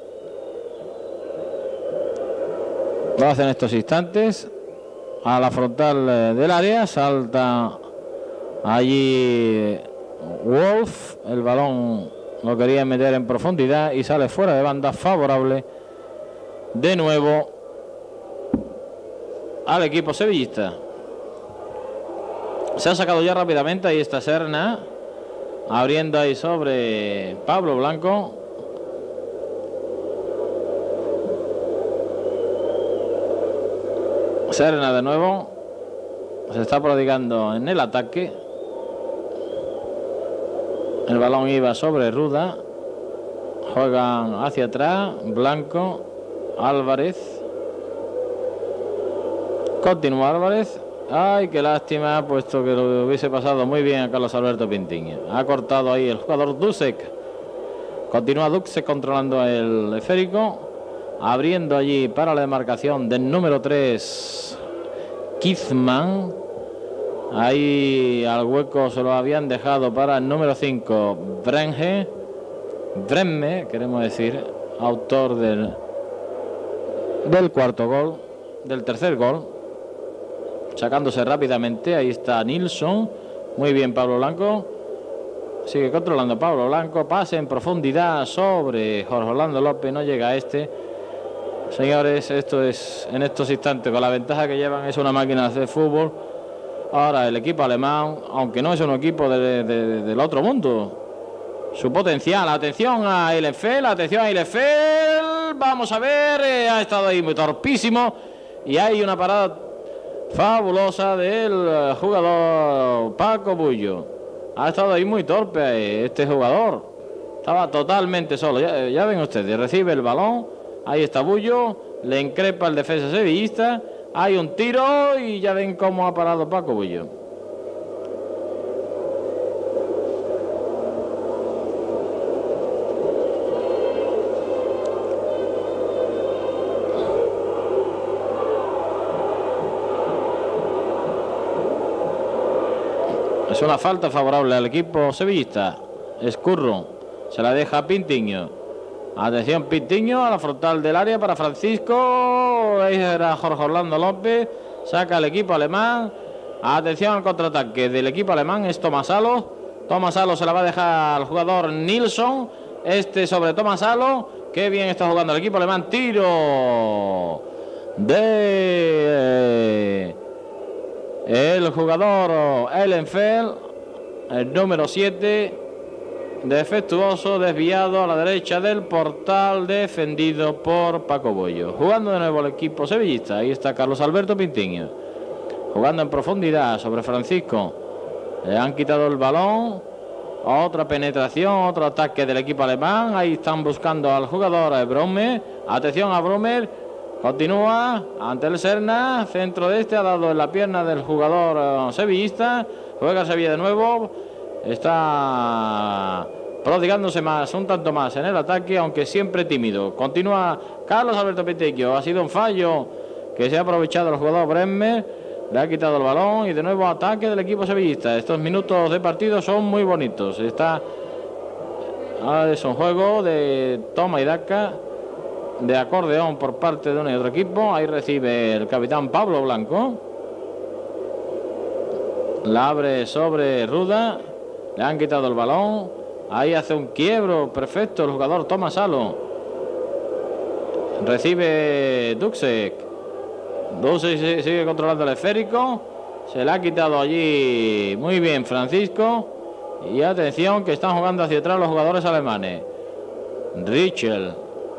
Lo hace en estos instantes. A la frontal del área. Salta allí Wolf. El balón lo quería meter en profundidad y sale fuera de banda, favorable de nuevo al equipo sevillista. Se ha sacado ya rápidamente. Ahí está Serna abriendo ahí sobre Pablo Blanco. Serna de nuevo se está prodigando en el ataque. El balón iba sobre Ruda. Juegan hacia atrás Blanco, Álvarez. Continúa Álvarez. Ay, qué lástima, puesto que lo hubiese pasado muy bien a Carlos Alberto Pintiño. Ha cortado ahí el jugador Dusek. Continúa Dusek controlando el esférico. Abriendo allí para la demarcación del número tres, Kizman. Ahí al hueco se lo habían dejado para el número cinco, Brenge. Bremme, queremos decir, autor del, del cuarto gol, del tercer gol. Sacándose rápidamente, ahí está Nilsson. Muy bien Pablo Blanco. Sigue controlando Pablo Blanco. Pase en profundidad sobre Jorge Orlando López. No llega a este. Señores, esto es en estos instantes, con la ventaja que llevan, es una máquina de fútbol. Ahora el equipo alemán, aunque no es un equipo de, de, de, del otro mundo, su potencial. Atención a Elefel, atención a Elefel. Vamos a ver, eh, ha estado ahí muy torpísimo. Y hay una parada fabulosa del jugador Paco Bullo. Ha estado ahí muy torpe eh, este jugador. Estaba totalmente solo. Ya, ya ven ustedes, recibe el balón. Ahí está Bullo, le increpa el defensa sevillista, hay un tiro y ya ven cómo ha parado Paco Bullo. Es una falta favorable al equipo sevillista. Escurro, se la deja a Pintiño. Atención Pintiño a la frontal del área para Francisco. Ahí era Jorge Orlando López. Saca el equipo alemán. Atención al contraataque del equipo alemán. Es Tomasalo. Tomasalo se la va a dejar al jugador Nilsson. Este sobre Tomasalo. Qué bien está jugando el equipo alemán. Tiro de el jugador Ellenfeld, el número siete. Defectuoso, desviado a la derecha del portal, defendido por Paco Bullo. Jugando de nuevo el equipo sevillista. Ahí está Carlos Alberto Pintiño. Jugando en profundidad sobre Francisco. Le han quitado el balón. Otra penetración, otro ataque del equipo alemán. Ahí están buscando al jugador Bromer. Atención a Bromer. Continúa ante el Serna. Centro de este, ha dado en la pierna del jugador sevillista. Juega Sevilla de nuevo. está prodigándose más, un tanto más en el ataque, aunque siempre tímido. Continúa Carlos Alberto Pintinho. Ha sido un fallo que se ha aprovechado el jugador Bremer. Le ha quitado el balón y de nuevo ataque del equipo sevillista. Estos minutos de partido son muy bonitos. Está ahora es un juego de toma y daca, de acordeón por parte de uno y otro equipo. Ahí recibe el capitán Pablo Blanco. La abre sobre Ruda. Le han quitado el balón. Ahí hace un quiebro perfecto el jugador Tomás Salo. Recibe Duxek. Duxek sigue controlando el esférico. Se le ha quitado allí muy bien Francisco. Y atención que están jugando hacia atrás los jugadores alemanes. Richel.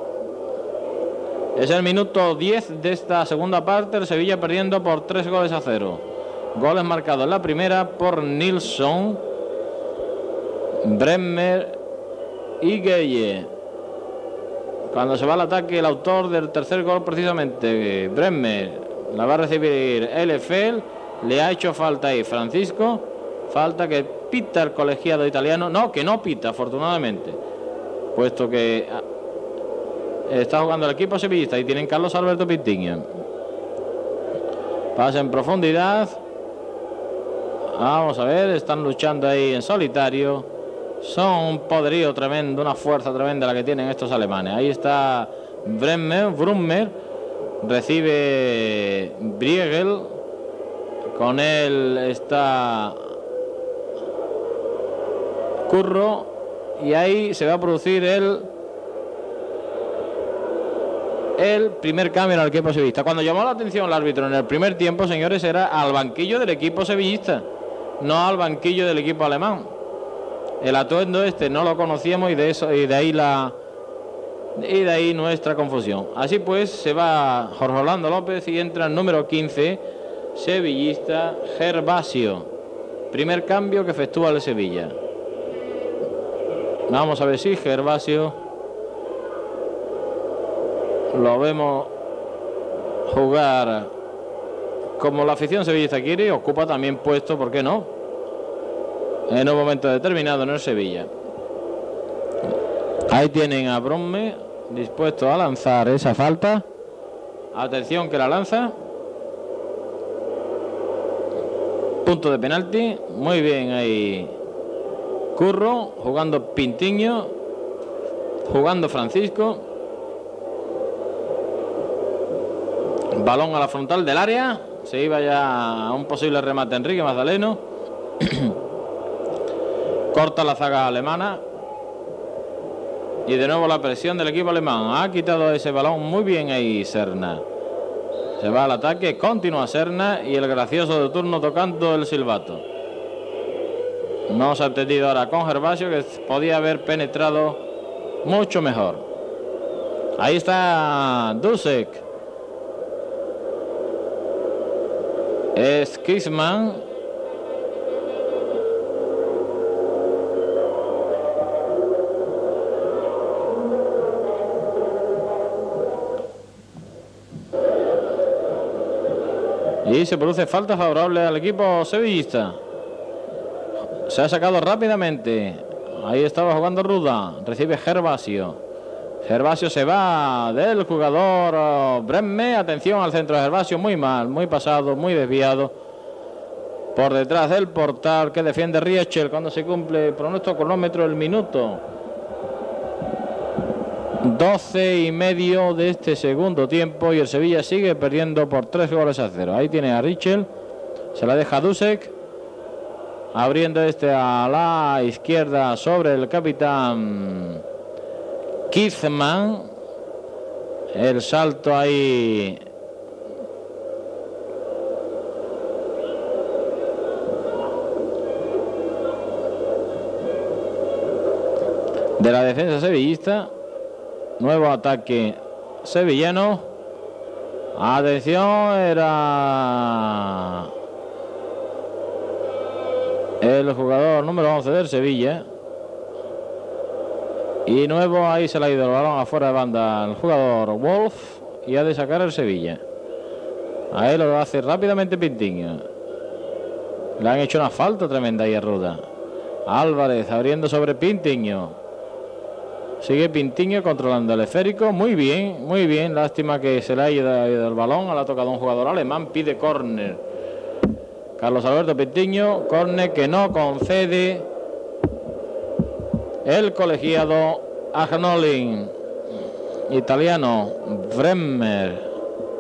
Es el minuto diez de esta segunda parte. El Sevilla perdiendo por tres goles a cero. Goles marcados en la primera por Nilsson, Bremer y Gueye. Cuando se va al ataque el autor del tercer gol, precisamente Bremer, la va a recibir Elefel. Le ha hecho falta ahí Francisco. Falta que pita el colegiado italiano. No, que no pita, afortunadamente, puesto que está jugando el equipo sevillista y tienen Carlos Alberto Pintinho. Pasa en profundidad. Vamos a ver, están luchando ahí en solitario. Son un poderío tremendo, una fuerza tremenda la que tienen estos alemanes. Ahí está Bremer, Brummer. Recibe Briegel. Con él está Curro. Y ahí se va a producir el el primer cambio en el equipo sevillista. Cuando llamó la atención el árbitro en el primer tiempo, señores, era al banquillo del equipo sevillista, no al banquillo del equipo alemán. El atuendo este no lo conocíamos y de eso y de ahí la y de ahí nuestra confusión. Así pues, se va Jorge Orlando López y entra el número quince, sevillista, Gervasio. Primer cambio que efectúa el Sevilla. Vamos a ver si Gervasio lo vemos jugar como la afición sevillista quiere y ocupa también puesto, ¿por qué no?, en un momento determinado en el Sevilla. Ahí tienen a Bromme dispuesto a lanzar esa falta. Atención que la lanza. Punto de penalti. Muy bien ahí Curro, jugando Pintinho, jugando Francisco. Balón a la frontal del área. Se iba ya a un posible remate Enrique Magdaleno. Corta la zaga alemana. Y de nuevo la presión del equipo alemán. Ha quitado ese balón muy bien ahí Serna. Se va al ataque. Continúa Serna. Y el gracioso de turno tocando el silbato. No se ha entendido ahora con Gervasio, que podía haber penetrado mucho mejor. Ahí está Dušek. Es Kisman. Y se produce falta favorable al equipo sevillista. Se ha sacado rápidamente. Ahí estaba jugando Ruda. Recibe Gervasio. Gervasio se va del jugador Bremme. Atención al centro de Gervasio. Muy mal, muy pasado, muy desviado. Por detrás del portal que defiende Riechel cuando se cumple por nuestro cronómetro el minuto doce y medio de este segundo tiempo. Y el Sevilla sigue perdiendo por tres goles a cero. Ahí tiene a Riechel. Se la deja Dušek. Abriendo este a la izquierda sobre el capitán Kisman. El salto ahí de la defensa sevillista. Nuevo ataque sevillano. Atención, era el jugador número once del Sevilla. Y nuevo, ahí se le ha ido el balón afuera de banda al jugador Wolf. Y ha de sacar el Sevilla. Ahí lo hace rápidamente Pintinho. Le han hecho una falta tremenda ahí a Ruda. Álvarez abriendo sobre Pintiño. Sigue Pintiño controlando el esférico. Muy bien, muy bien. Lástima que se le haya ido el balón. La ha tocado un jugador alemán. Pide córner. Carlos Alberto Pintiño. Córner que no concede el colegiado Agnolin. Italiano Bremer.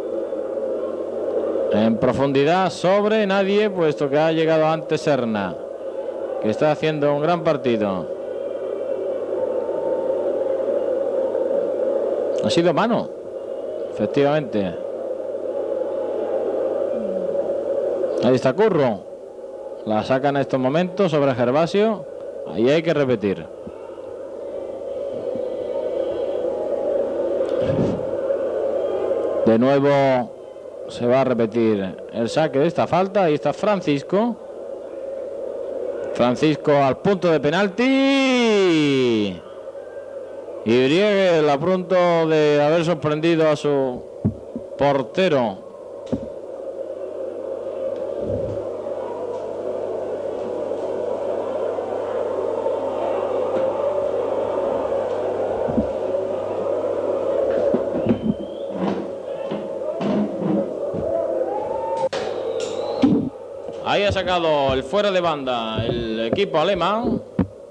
En profundidad sobre nadie, puesto que ha llegado antes Serna, que está haciendo un gran partido. Ha sido mano, efectivamente. Ahí está Curro. La saca en estos momentos sobre Gervasio. Ahí hay que repetir. De nuevo se va a repetir el saque de esta falta. Ahí está Francisco. Francisco al punto de penalti. Y Briegel a punto de haber sorprendido a su portero. Ahí ha sacado el fuera de banda el equipo alemán.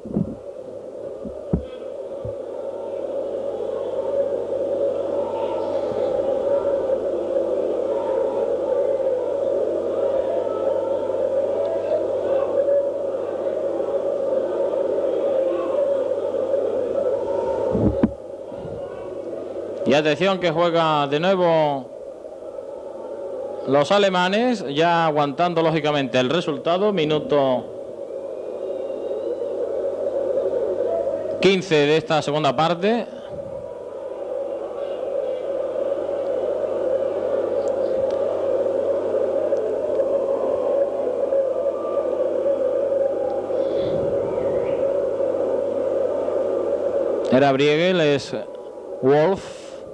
Y atención que juega de nuevo los alemanes, ya aguantando lógicamente el resultado. Minuto quince de esta segunda parte. Era Briegel, es Wolf.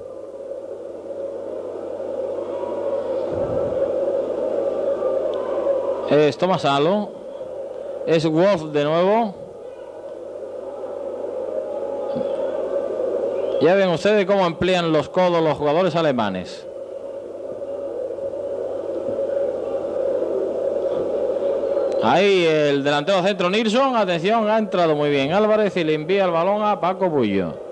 Es Tomasalo. Es Wolf de nuevo. Ya ven ustedes cómo emplean los codos los jugadores alemanes. Ahí el delantero centro Nilsson. Atención, ha entrado muy bien Álvarez y le envía el balón a Paco Bullo.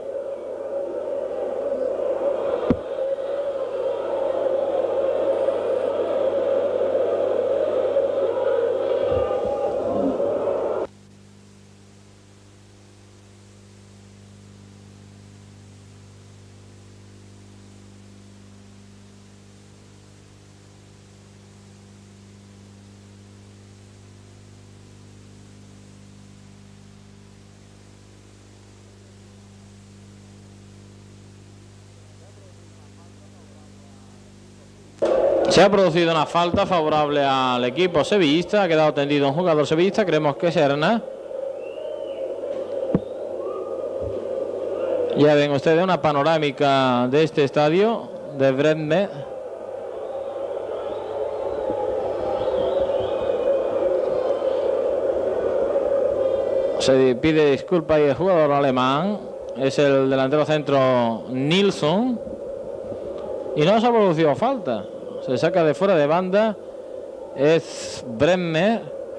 Se ha producido una falta favorable al equipo sevillista. Ha quedado tendido un jugador sevillista. Creemos que es Serna. Ya ven ustedes una panorámica de este estadio de Bremen. Se pide disculpas y el jugador alemán es el delantero centro Nilsson. Y no se ha producido falta. Se saca de fuera de banda. Es Bremer.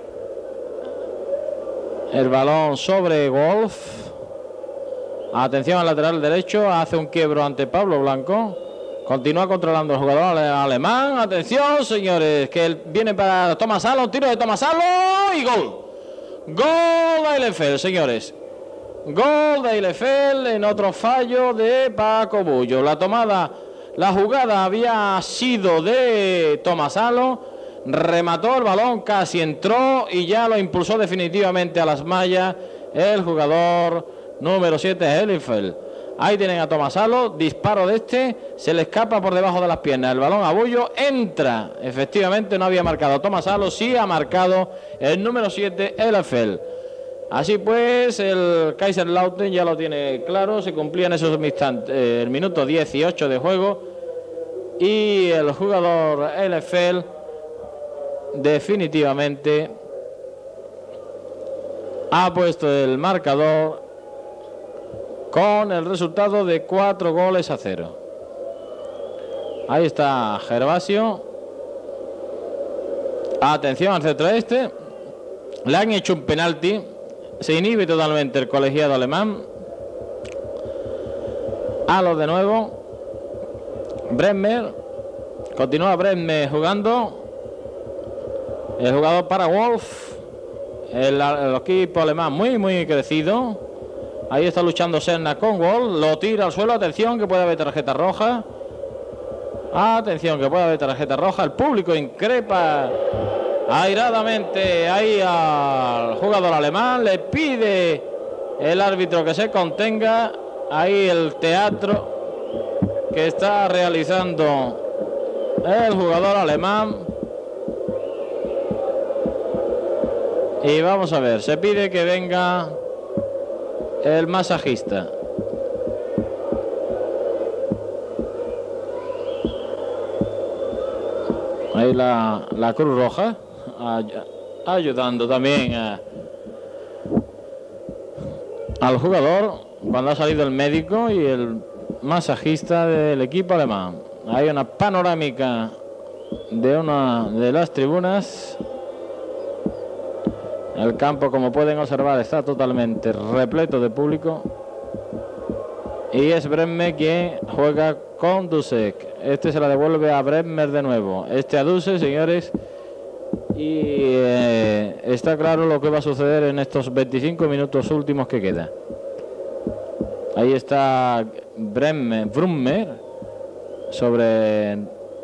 El balón sobre Wolf. Atención al lateral derecho. Hace un quiebro ante Pablo Blanco. Continúa controlando el jugador alemán. Atención, señores. Que él viene para Tomasalo. Tiro de Tomasalo. Y gol. Gol de Bielefeld, señores. Gol de Bielefeld en otro fallo de Paco Bullo. La tomada... La jugada había sido de Tomasalo, remató el balón, casi entró y ya lo impulsó definitivamente a las mallas el jugador número siete, Bielefeld. Ahí tienen a Tomasalo, disparo de este, se le escapa por debajo de las piernas el balón a Bullo, entra, efectivamente no había marcado Tomasalo, sí ha marcado el número siete, Bielefeld. Así pues, el Kaiserslautern ya lo tiene claro, se cumplía en esos instantes, eh, el minuto dieciocho de juego y el jugador Bielefeld definitivamente ha puesto el marcador con el resultado de cuatro goles a cero. Ahí está Gervasio. Atención al centro este. Le han hecho un penalti. Se inhibe totalmente el colegiado alemán. Halo de nuevo. Bremer. Continúa Bremer jugando. El jugador para Wolf. El, el equipo alemán muy muy crecido. Ahí está luchando Serna con Wolf. Lo tira al suelo. Atención que puede haber tarjeta roja. Atención que puede haber tarjeta roja. El público increpa airadamente ahí al jugador alemán. Le pide el árbitro que se contenga. Ahí el teatro que está realizando el jugador alemán. Y vamos a ver, se pide que venga el masajista. Ahí la, la Cruz Roja ay, ayudando también a, al jugador cuando ha salido el médico y el masajista del equipo alemán. Hay una panorámica de una de las tribunas. El campo, como pueden observar, está totalmente repleto de público. Y es Bremer quien juega con Dusek. Este se la devuelve a Bremer de nuevo. Este a Dusek, señores. Y eh, está claro lo que va a suceder en estos veinticinco minutos últimos que queda. Ahí está Bremer, Brummer sobre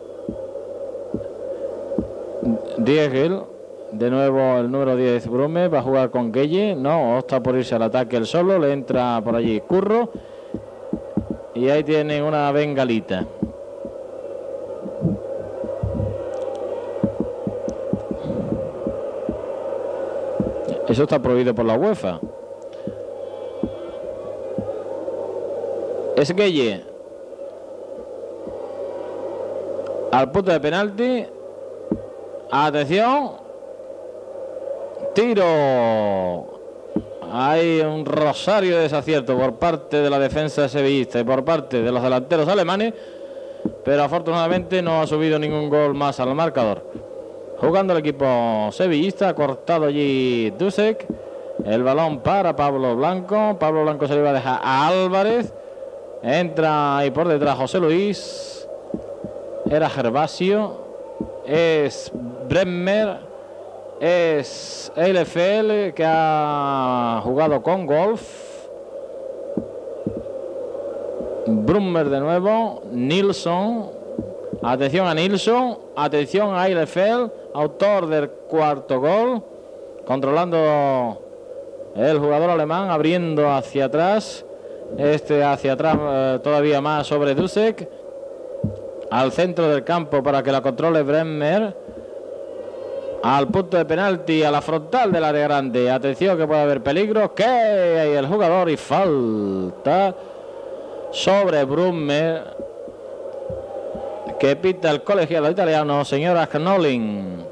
Diegel. De nuevo el número diez Brummer va a jugar con Gueye. No, opta por irse al ataque él solo. Le entra por allí Curro. Y ahí tienen una bengalita. Eso está prohibido por la UEFA. Es Gueye. Al punto de penalti. Atención. Tiro. Hay un rosario de desacierto por parte de la defensa sevillista y por parte de los delanteros alemanes, pero afortunadamente no ha subido ningún gol más al marcador. Jugando el equipo sevillista, ha cortado allí Dusek. El balón para Pablo Blanco. Pablo Blanco se le va a dejar a Álvarez. Entra ahí por detrás José Luis. Era Gervasio. Es Bremer. Es Eilefeld, que ha jugado con Wolf. Brummer de nuevo. Nilsson. Atención a Nilsson. Atención a Eilefeld, autor del cuarto gol. Controlando el jugador alemán, abriendo hacia atrás. Este hacia atrás eh, todavía más sobre Dusek. Al centro del campo para que la controle Bremer. Al punto de penalti, a la frontal del área grande. Atención que puede haber peligro. Que hay el jugador y falta sobre Brummer, que pita el colegiado italiano, señor Agnolin.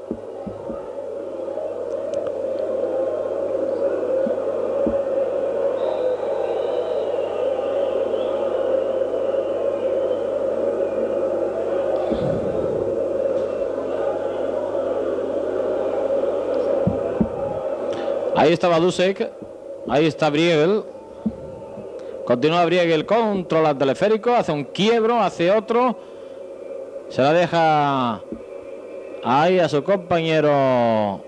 Ahí estaba Dusek, ahí está Briegel. Continúa Briegel controlando el esférico, hace un quiebro, hace otro. Se la deja ahí a su compañero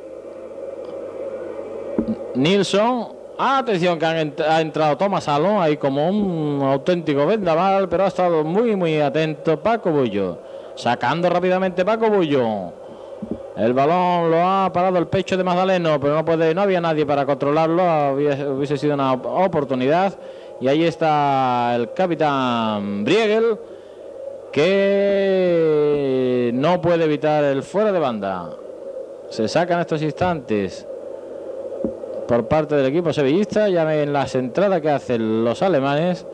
Nilsson. Atención que han ent ha entrado Thomas Alon ahí como un auténtico vendaval, pero ha estado muy muy atento Paco Bullo. Sacando rápidamente Paco Bullo. El balón lo ha parado el pecho de Magdaleno, pero no puede, no había nadie para controlarlo. Hubiese, hubiese sido una oportunidad. Y ahí está el capitán Briegel, que no puede evitar el fuera de banda. Se saca en estos instantes por parte del equipo sevillista. Ya ven las entradas que hacen los alemanes.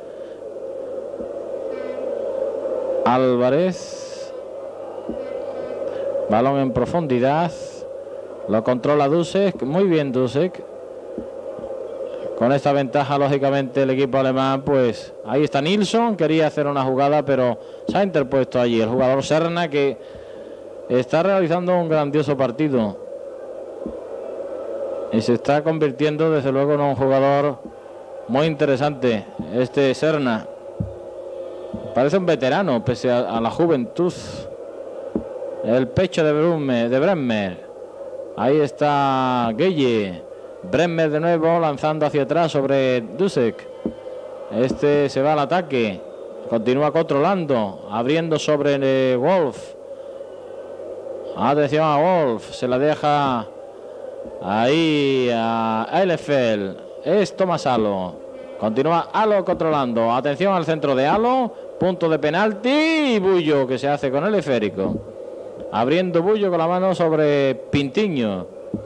Álvarez. Balón en profundidad. Lo controla Dusek. Muy bien Dusek. con esta ventaja, lógicamente, el equipo alemán, pues ahí está Nilsson, quería hacer una jugada, pero se ha interpuesto allí el jugador Serna, que está realizando un grandioso partido y se está convirtiendo, desde luego, en un jugador muy interesante, este Serna. Parece un veterano, pese a, a la juventud. El pecho de Brumme, de Bremmer. Ahí está Gueye. Bremmer de nuevo lanzando hacia atrás sobre Dusek. Este se va al ataque. Continúa controlando. Abriendo sobre eh, Wolf. Atención a Wolf. Se la deja ahí a Eilefeld. Es Thomas Alo. Continúa Alo controlando. Atención al centro de Alo. Punto de penalti. Y Bullo que se hace con el esférico. Abriendo Bullo con la mano sobre Pintiño.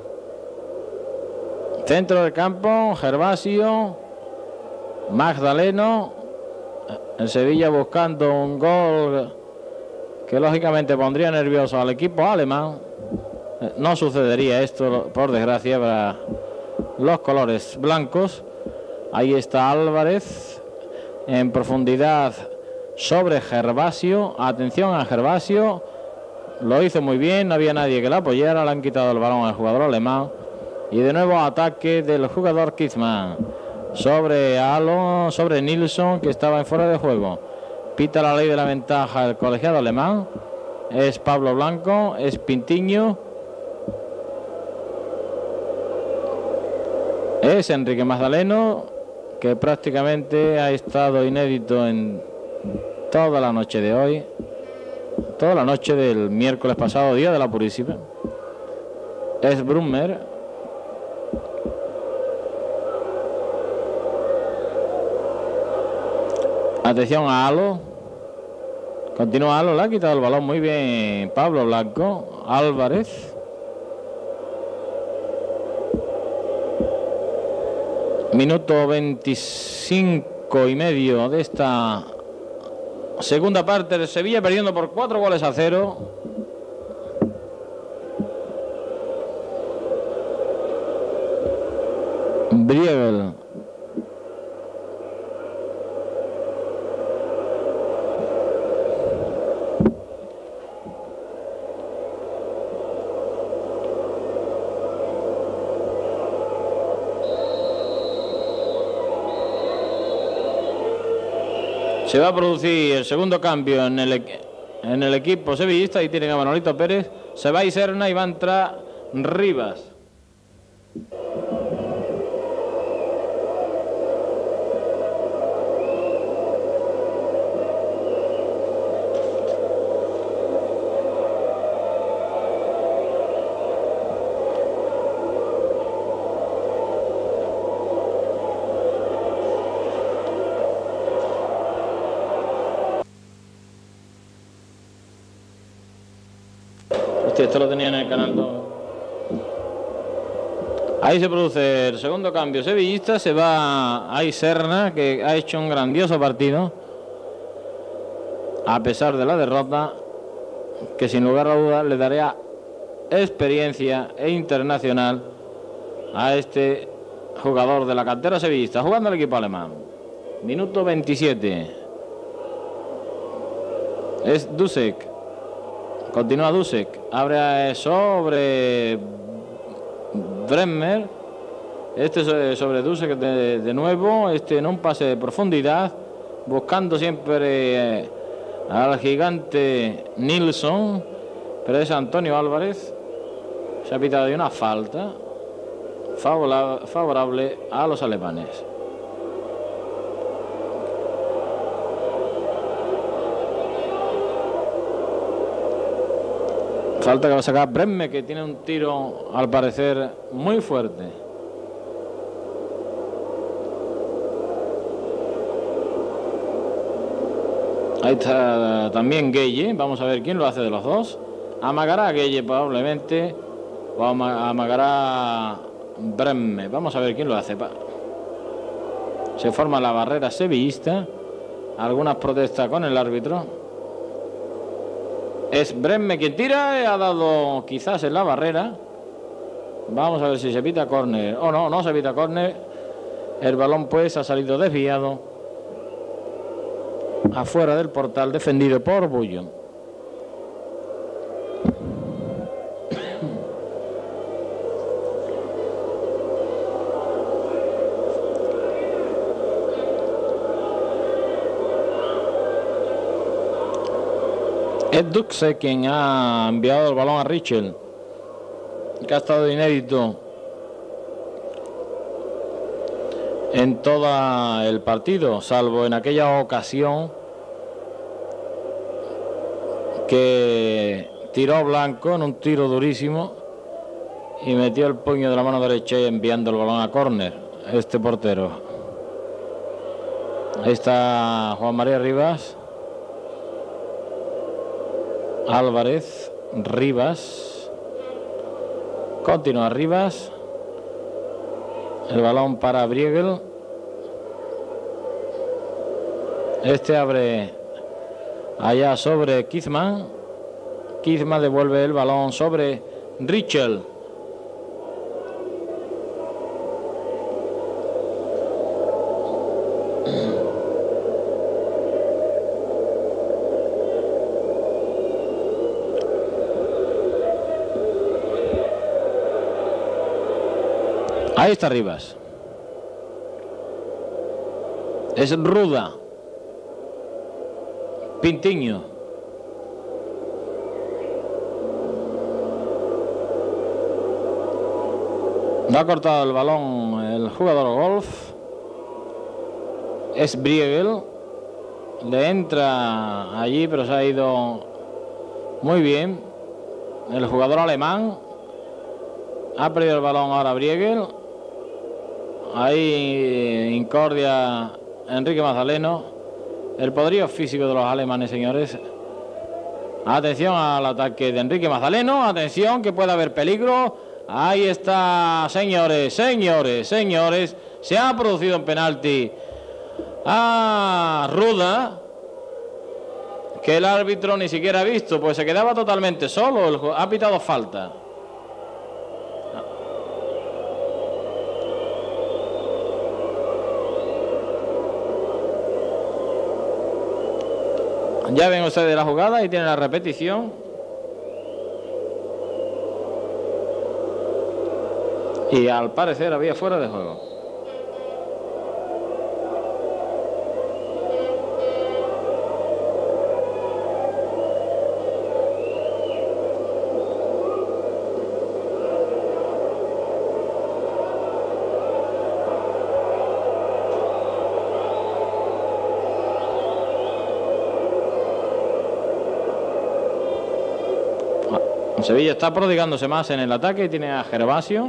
Centro del campo. Gervasio. Magdaleno. En Sevilla buscando un gol que lógicamente pondría nervioso al equipo alemán. No sucedería esto, por desgracia, para los colores blancos. Ahí está Álvarez en profundidad sobre Gervasio. Atención a Gervasio. Lo hizo muy bien, no había nadie que la apoyara. Le han quitado el balón al jugador alemán. Y de nuevo ataque del jugador Kizman sobre Alo, sobre Nilsson, que estaba en fuera de juego. Pita la ley de la ventaja el colegiado alemán. Es Pablo Blanco, es Pintiño. Es Enrique Magdaleno, que prácticamente ha estado inédito en toda la noche de hoy. Toda la noche del miércoles pasado, día de la Purísima. Es Brummer. Atención a Alo. Continúa Alo, le ha quitado el balón muy bien Pablo Blanco. Álvarez. Minuto veinticinco y medio de esta segunda parte de Sevilla, perdiendo por cuatro goles a cero. Briegel. Se va a producir el segundo cambio en el, en el equipo sevillista. Y tienen a Manolito Pérez. Se va a Serna y va a entrar Rivas. Esto lo tenía en el canal dos. Ahí se produce el segundo cambio sevillista. Se va a Serna, que ha hecho un grandioso partido a pesar de la derrota, que sin lugar a dudas le daría experiencia e internacional a este jugador de la cantera sevillista, jugando al equipo alemán. Minuto veintisiete. Es Dusek. Continúa Dusek, abre sobre Bremmer. Este sobre Dusek de, de nuevo, este en un pase de profundidad, buscando siempre eh, al gigante Nilsson, pero es Antonio Álvarez. Se ha pitado de una falta favorable, favorable a los alemanes. Falta que va a sacar Bremme, que tiene un tiro al parecer muy fuerte. Ahí está también Gueye. Vamos a ver quién lo hace de los dos. Amagará a Gueye probablemente, o amagará Bremme. Vamos a ver quién lo hace. Se forma la barrera sevillista. Algunas protestas con el árbitro. Es Bremme quien tira, ha dado quizás en la barrera. Vamos a ver si se pita córner o no, no se pita córner. El balón pues ha salido desviado afuera del portal, defendido por Bullon. Es Duxe quien ha enviado el balón a Richel, que ha estado inédito en todo el partido, salvo en aquella ocasión que tiró Blanco en un tiro durísimo y metió el puño de la mano derecha enviando el balón a córner, este portero. Ahí está Juan María Rivas, Álvarez, Rivas, continúa Rivas, el balón para Briegel, este abre allá sobre Kizman, Kizman devuelve el balón sobre Richel. Ahí está Rivas. Es Ruda. Pintiño. No ha cortado el balón el jugador golf. Es Briegel. Le entra allí, pero se ha ido muy bien. El jugador alemán. Ha perdido el balón ahora Briegel. Ahí incordia Enrique Mazaleno. El poderío físico de los alemanes, señores. Atención al ataque de Enrique Mazaleno. Atención que puede haber peligro. Ahí está, señores, señores, señores. Se ha producido un penalti a Ruda, que el árbitro ni siquiera ha visto, pues se quedaba totalmente solo. El, ha pitado falta. Ya ven ustedes la jugada y tienen la repetición. Y al parecer había fuera de juego. Sevilla está prodigándose más en el ataque y tiene a Gervasio.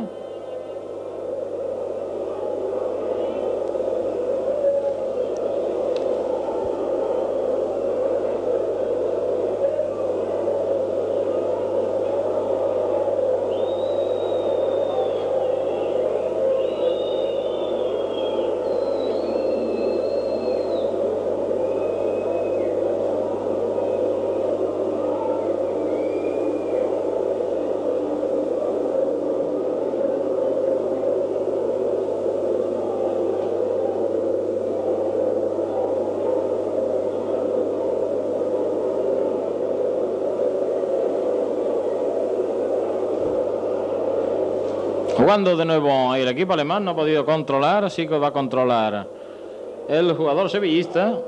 Jugando de nuevo el equipo alemán, no ha podido controlar, así que va a controlar el jugador sevillista.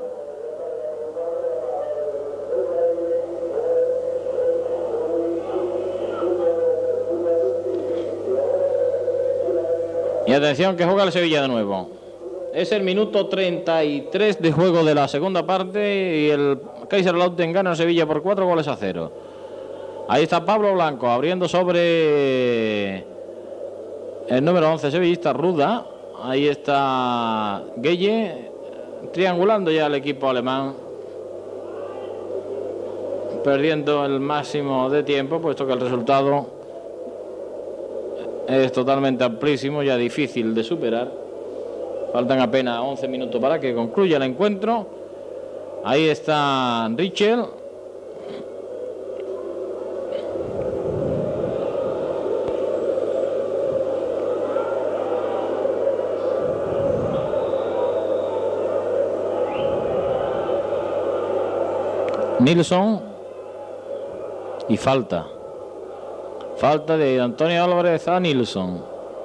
Y atención que juega el Sevilla de nuevo. Es el minuto treinta y tres de juego de la segunda parte y el Kaiserslautern gana a Sevilla por cuatro goles a cero. Ahí está Pablo Blanco abriendo sobre el número once sevillista, Ruda. Ahí está Gueye, triangulando ya el equipo alemán, perdiendo el máximo de tiempo, puesto que el resultado es totalmente amplísimo, ya difícil de superar. Faltan apenas once minutos para que concluya el encuentro. Ahí está Richel. Nilsson y falta. Falta de Antonio Álvarez a Nilsson.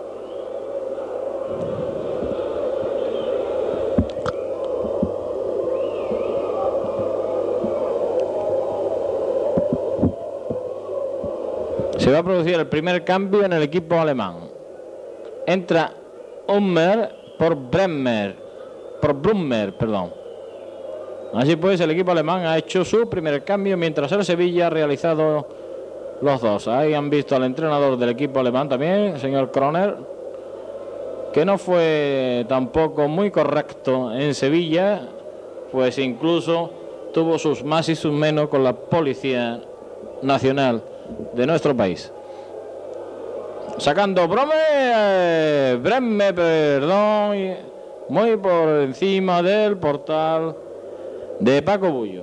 Se va a producir el primer cambio en el equipo alemán. Entra Hummer por Bremmer, por Brummer, perdón. Así pues, el equipo alemán ha hecho su primer cambio, mientras el Sevilla ha realizado los dos. Ahí han visto al entrenador del equipo alemán también, el señor Kroner, que no fue tampoco muy correcto en Sevilla, pues incluso tuvo sus más y sus menos con la Policía Nacional de nuestro país. Sacando Brome, Bremme, perdón, muy por encima del portal de Paco Bullo.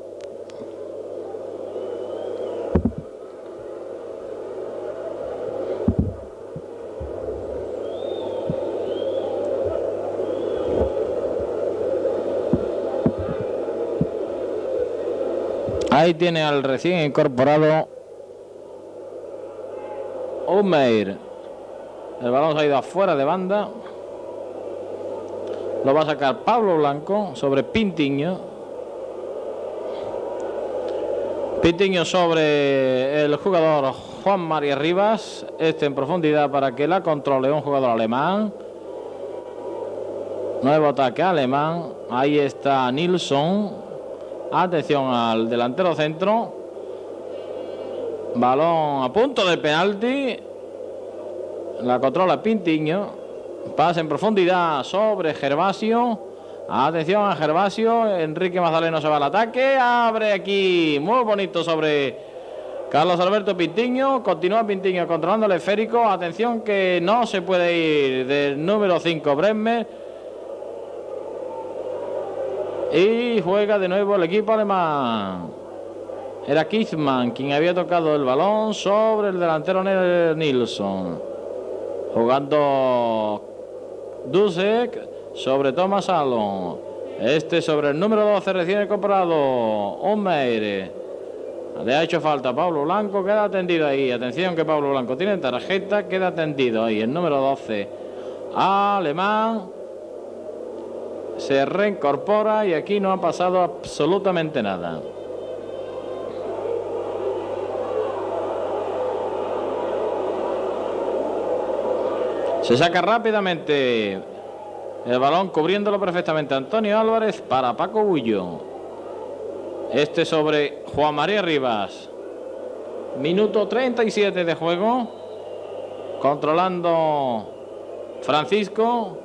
Ahí tiene al recién incorporado Omeir. El balón se ha ido afuera de banda. Lo va a sacar Pablo Blanco sobre Pintiño. Pintiño sobre el jugador Juan María Rivas. Este en profundidad para que la controle un jugador alemán. Nuevo ataque alemán. Ahí está Nilsson. Atención al delantero centro. Balón a punto de penalti. La controla Pintiño. Pasa en profundidad sobre Gervasio. Atención a Gervasio. Enrique Mazaleno se va al ataque. Abre aquí. Muy bonito sobre Carlos Alberto Pintiño. Continúa Pintiño controlando el esférico. Atención que no se puede ir del número cinco Bremmer. Y juega de nuevo el equipo alemán. Era Kitzmann quien había tocado el balón sobre el delantero Nilsson. Jugando Dusek sobre Thomas Alon. Este sobre el número doce recién incorporado Omeire. Le ha hecho falta Pablo Blanco. Queda atendido ahí. Atención que Pablo Blanco tiene tarjeta. Queda atendido ahí el número doce alemán. Se reincorpora y aquí no ha pasado absolutamente nada. Se saca rápidamente el balón, cubriéndolo perfectamente Antonio Álvarez para Paco Bullo. Este sobre Juan María Rivas. Minuto treinta y siete de juego. Controlando Francisco.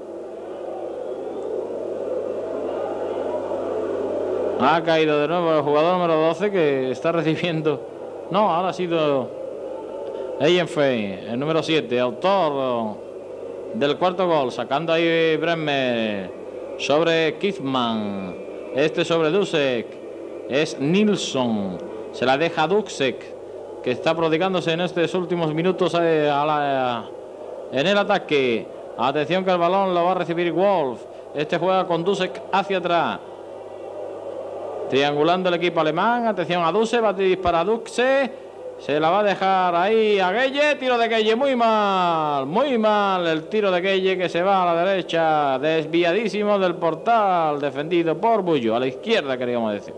Ha caído de nuevo el jugador número doce que está recibiendo. No, ahora ha sido Eyenfey, el número siete, autor del cuarto gol, sacando ahí Bremmer sobre Kitzmann. Este sobre Dusek es Nilsson. Se la deja Dusek, que está prodigándose en estos últimos minutos a la, en el ataque. Atención que el balón lo va a recibir Wolf. Este juega con Dusek hacia atrás. Triangulando el equipo alemán. Atención a Duse. Va a disparar Duse. Se la va a dejar ahí a Gueye. Tiro de Gueye. Muy mal. Muy mal el tiro de Gueye, que se va a la derecha. Desviadísimo del portal. Defendido por Bullo. A la izquierda queríamos decir.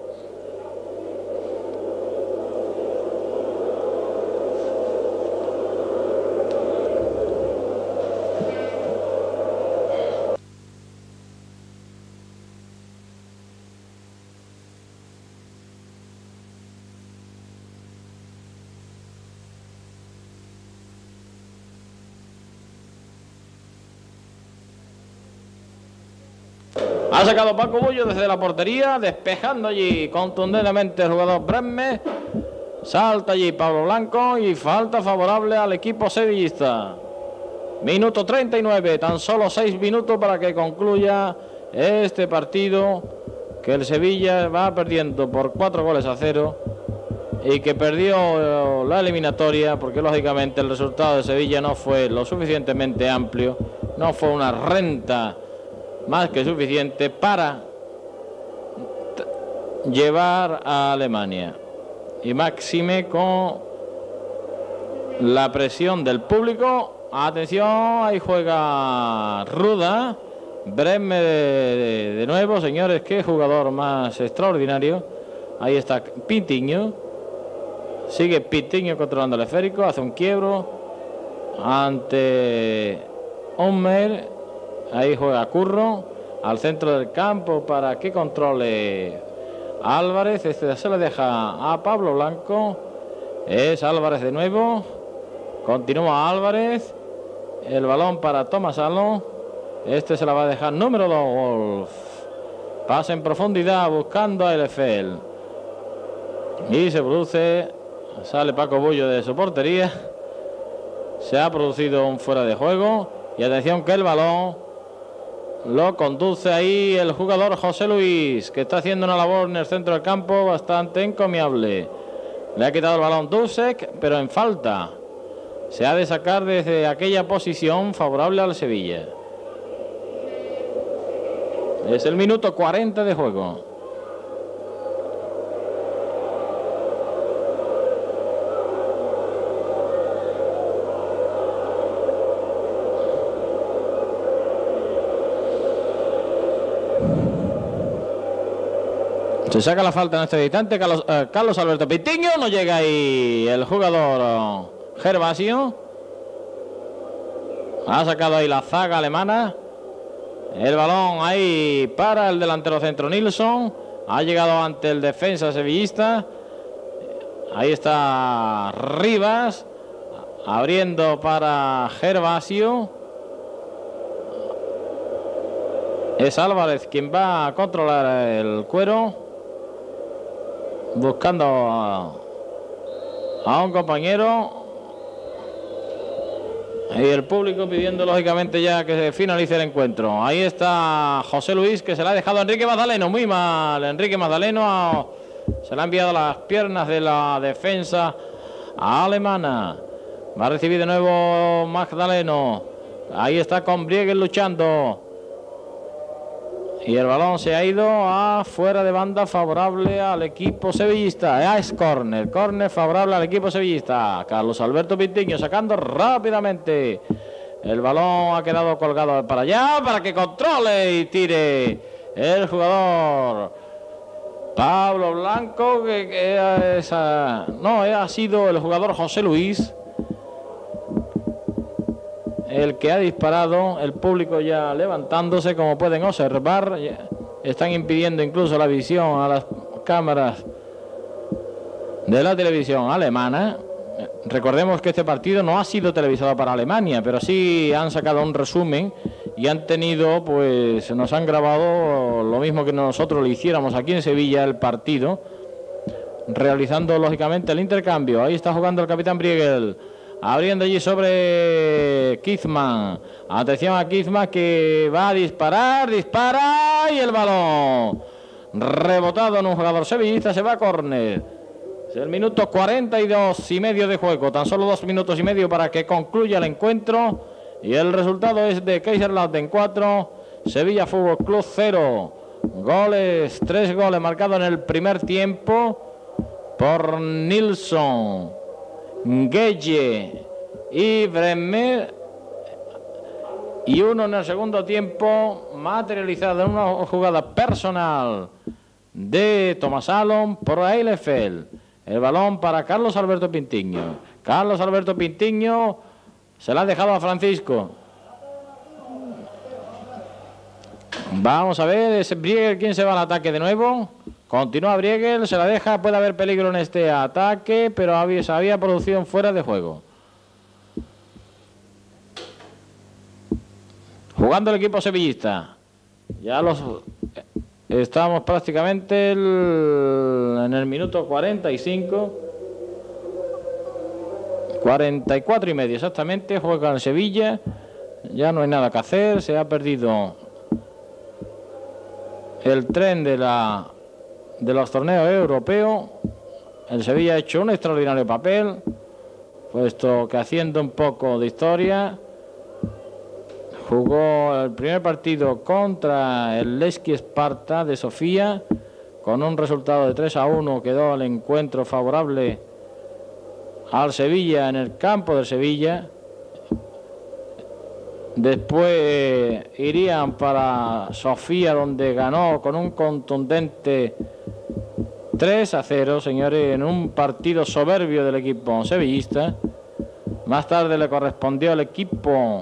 Ha sacado Paco Bullo desde la portería, despejando allí contundentemente el jugador Bremme. Salta allí Pablo Blanco y falta favorable al equipo sevillista. Minuto treinta y nueve, tan solo seis minutos para que concluya este partido, que el Sevilla va perdiendo por cuatro goles a cero y que perdió la eliminatoria porque lógicamente el resultado de Sevilla no fue lo suficientemente amplio, no fue una renta más que suficiente para llevar a Alemania. Y máxime con la presión del público. Atención, ahí juega Ruda. Bremer de, de nuevo, señores, qué jugador más extraordinario. Ahí está Pintiño. Sigue Pintiño controlando el esférico, hace un quiebro ante Homer. Ahí juega Curro al centro del campo para que controle Álvarez. Este se le deja a Pablo Blanco. Es Álvarez de nuevo. Continúa Álvarez. El balón para Tomás Alon. Este se la va a dejar número dos, Wolf. Pasa en profundidad buscando a Elefel. Y se produce, sale Paco Bullo de su portería. Se ha producido un fuera de juego. Y atención que el balón lo conduce ahí el jugador José Luis, que está haciendo una labor en el centro del campo bastante encomiable. Le ha quitado el balón Dusek, pero en falta. Se ha de sacar desde aquella posición favorable al Sevilla. Es el minuto cuarenta de juego. Se saca la falta en este instante. Carlos, eh, Carlos Alberto Pintiño. No llega ahí el jugador Gervasio. Ha sacado ahí la zaga alemana. El balón ahí para el delantero centro Nilsson. Ha llegado ante el defensa sevillista. Ahí está Rivas. Abriendo para Gervasio. Es Álvarez quien va a controlar el cuero. Buscando a, a un compañero. Y el público pidiendo lógicamente ya que se finalice el encuentro. Ahí está José Luis, que se la ha dejado a Enrique Magdaleno. Muy mal, Enrique Magdaleno. A, se le ha enviado las piernas de la defensa alemana. Va a recibir de nuevo Magdaleno. Ahí está con Briegel luchando. Y el balón se ha ido a fuera de banda favorable al equipo sevillista. Es córner, córner favorable al equipo sevillista. Carlos Alberto Pintiño sacando rápidamente. El balón ha quedado colgado para allá para que controle y tire el jugador Pablo Blanco. Que, que es, no, ha sido el jugador José Luis el que ha disparado. El público ya levantándose, como pueden observar. Están impidiendo incluso la visión a las cámaras de la televisión alemana. Recordemos que este partido no ha sido televisado para Alemania, pero sí han sacado un resumen y han tenido, pues nos han grabado lo mismo que nosotros le hiciéramos aquí en Sevilla el partido, realizando lógicamente el intercambio. Ahí está jugando el capitán Briegel. Abriendo allí sobre Kizman. Atención a Kizman, que va a disparar. Dispara y el balón rebotado en un jugador sevillista. Se va a córner. Es el minuto cuarenta y dos y medio de juego. Tan solo dos minutos y medio para que concluya el encuentro. Y el resultado es de Kaiserslautern cuatro, Sevilla Fútbol Club cero. Goles, tres goles marcados en el primer tiempo por Nilsson, Gueye y Bremer, y uno en el segundo tiempo materializado en una jugada personal de Tomás Alon por Eilefeld. El balón para Carlos Alberto Pintiño. Carlos Alberto Pintiño se la ha dejado a Francisco. Vamos a ver, es Briegel quien se va al ataque de nuevo. Continúa Briegel, se la deja, puede haber peligro en este ataque, pero había, se había producido fuera de juego. Jugando el equipo sevillista. Ya los estamos prácticamente el, en el minuto cuarenta y cinco. cuarenta y cuatro y medio exactamente, juega el Sevilla. Ya no hay nada que hacer, se ha perdido el tren de la de los torneos europeos. El Sevilla ha hecho un extraordinario papel, puesto que haciendo un poco de historia, jugó el primer partido contra el Levski Sparta de Sofía, con un resultado de tres a uno quedó el encuentro favorable al Sevilla en el campo del Sevilla. Después irían para Sofía, donde ganó con un contundente tres a cero, señores, en un partido soberbio del equipo sevillista. Más tarde le correspondió al equipo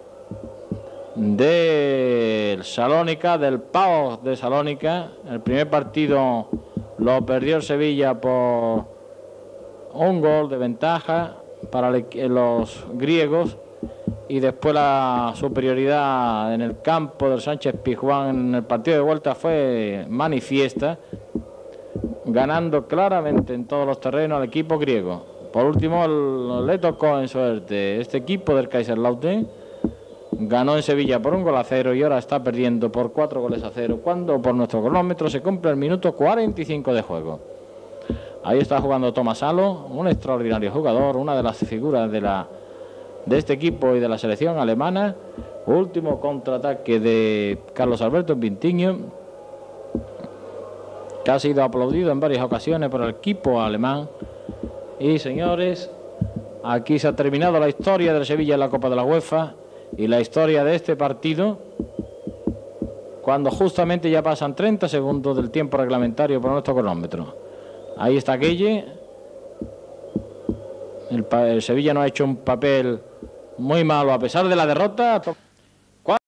del Salónica, del PAOK de Salónica. El primer partido lo perdió el Sevilla por un gol de ventaja para los griegos, y después la superioridad en el campo del Sánchez Pizjuán en el partido de vuelta fue manifiesta, ganando claramente en todos los terrenos al equipo griego. Por último, el, le tocó en suerte este equipo del Kaiserslautern. Ganó en Sevilla por un gol a cero y ahora está perdiendo por cuatro goles a cero, cuando por nuestro cronómetro se cumple el minuto cuarenta y cinco de juego. Ahí está jugando Tomás Salo, un extraordinario jugador, una de las figuras de, la, de este equipo y de la selección alemana. Último contraataque de Carlos Alberto Pintiño, que ha sido aplaudido en varias ocasiones por el equipo alemán. Y señores, aquí se ha terminado la historia del Sevilla en la Copa de la UEFA y la historia de este partido, cuando justamente ya pasan treinta segundos del tiempo reglamentario por nuestro cronómetro. Ahí está Gueye. El, el Sevilla no ha hecho un papel muy malo a pesar de la derrota.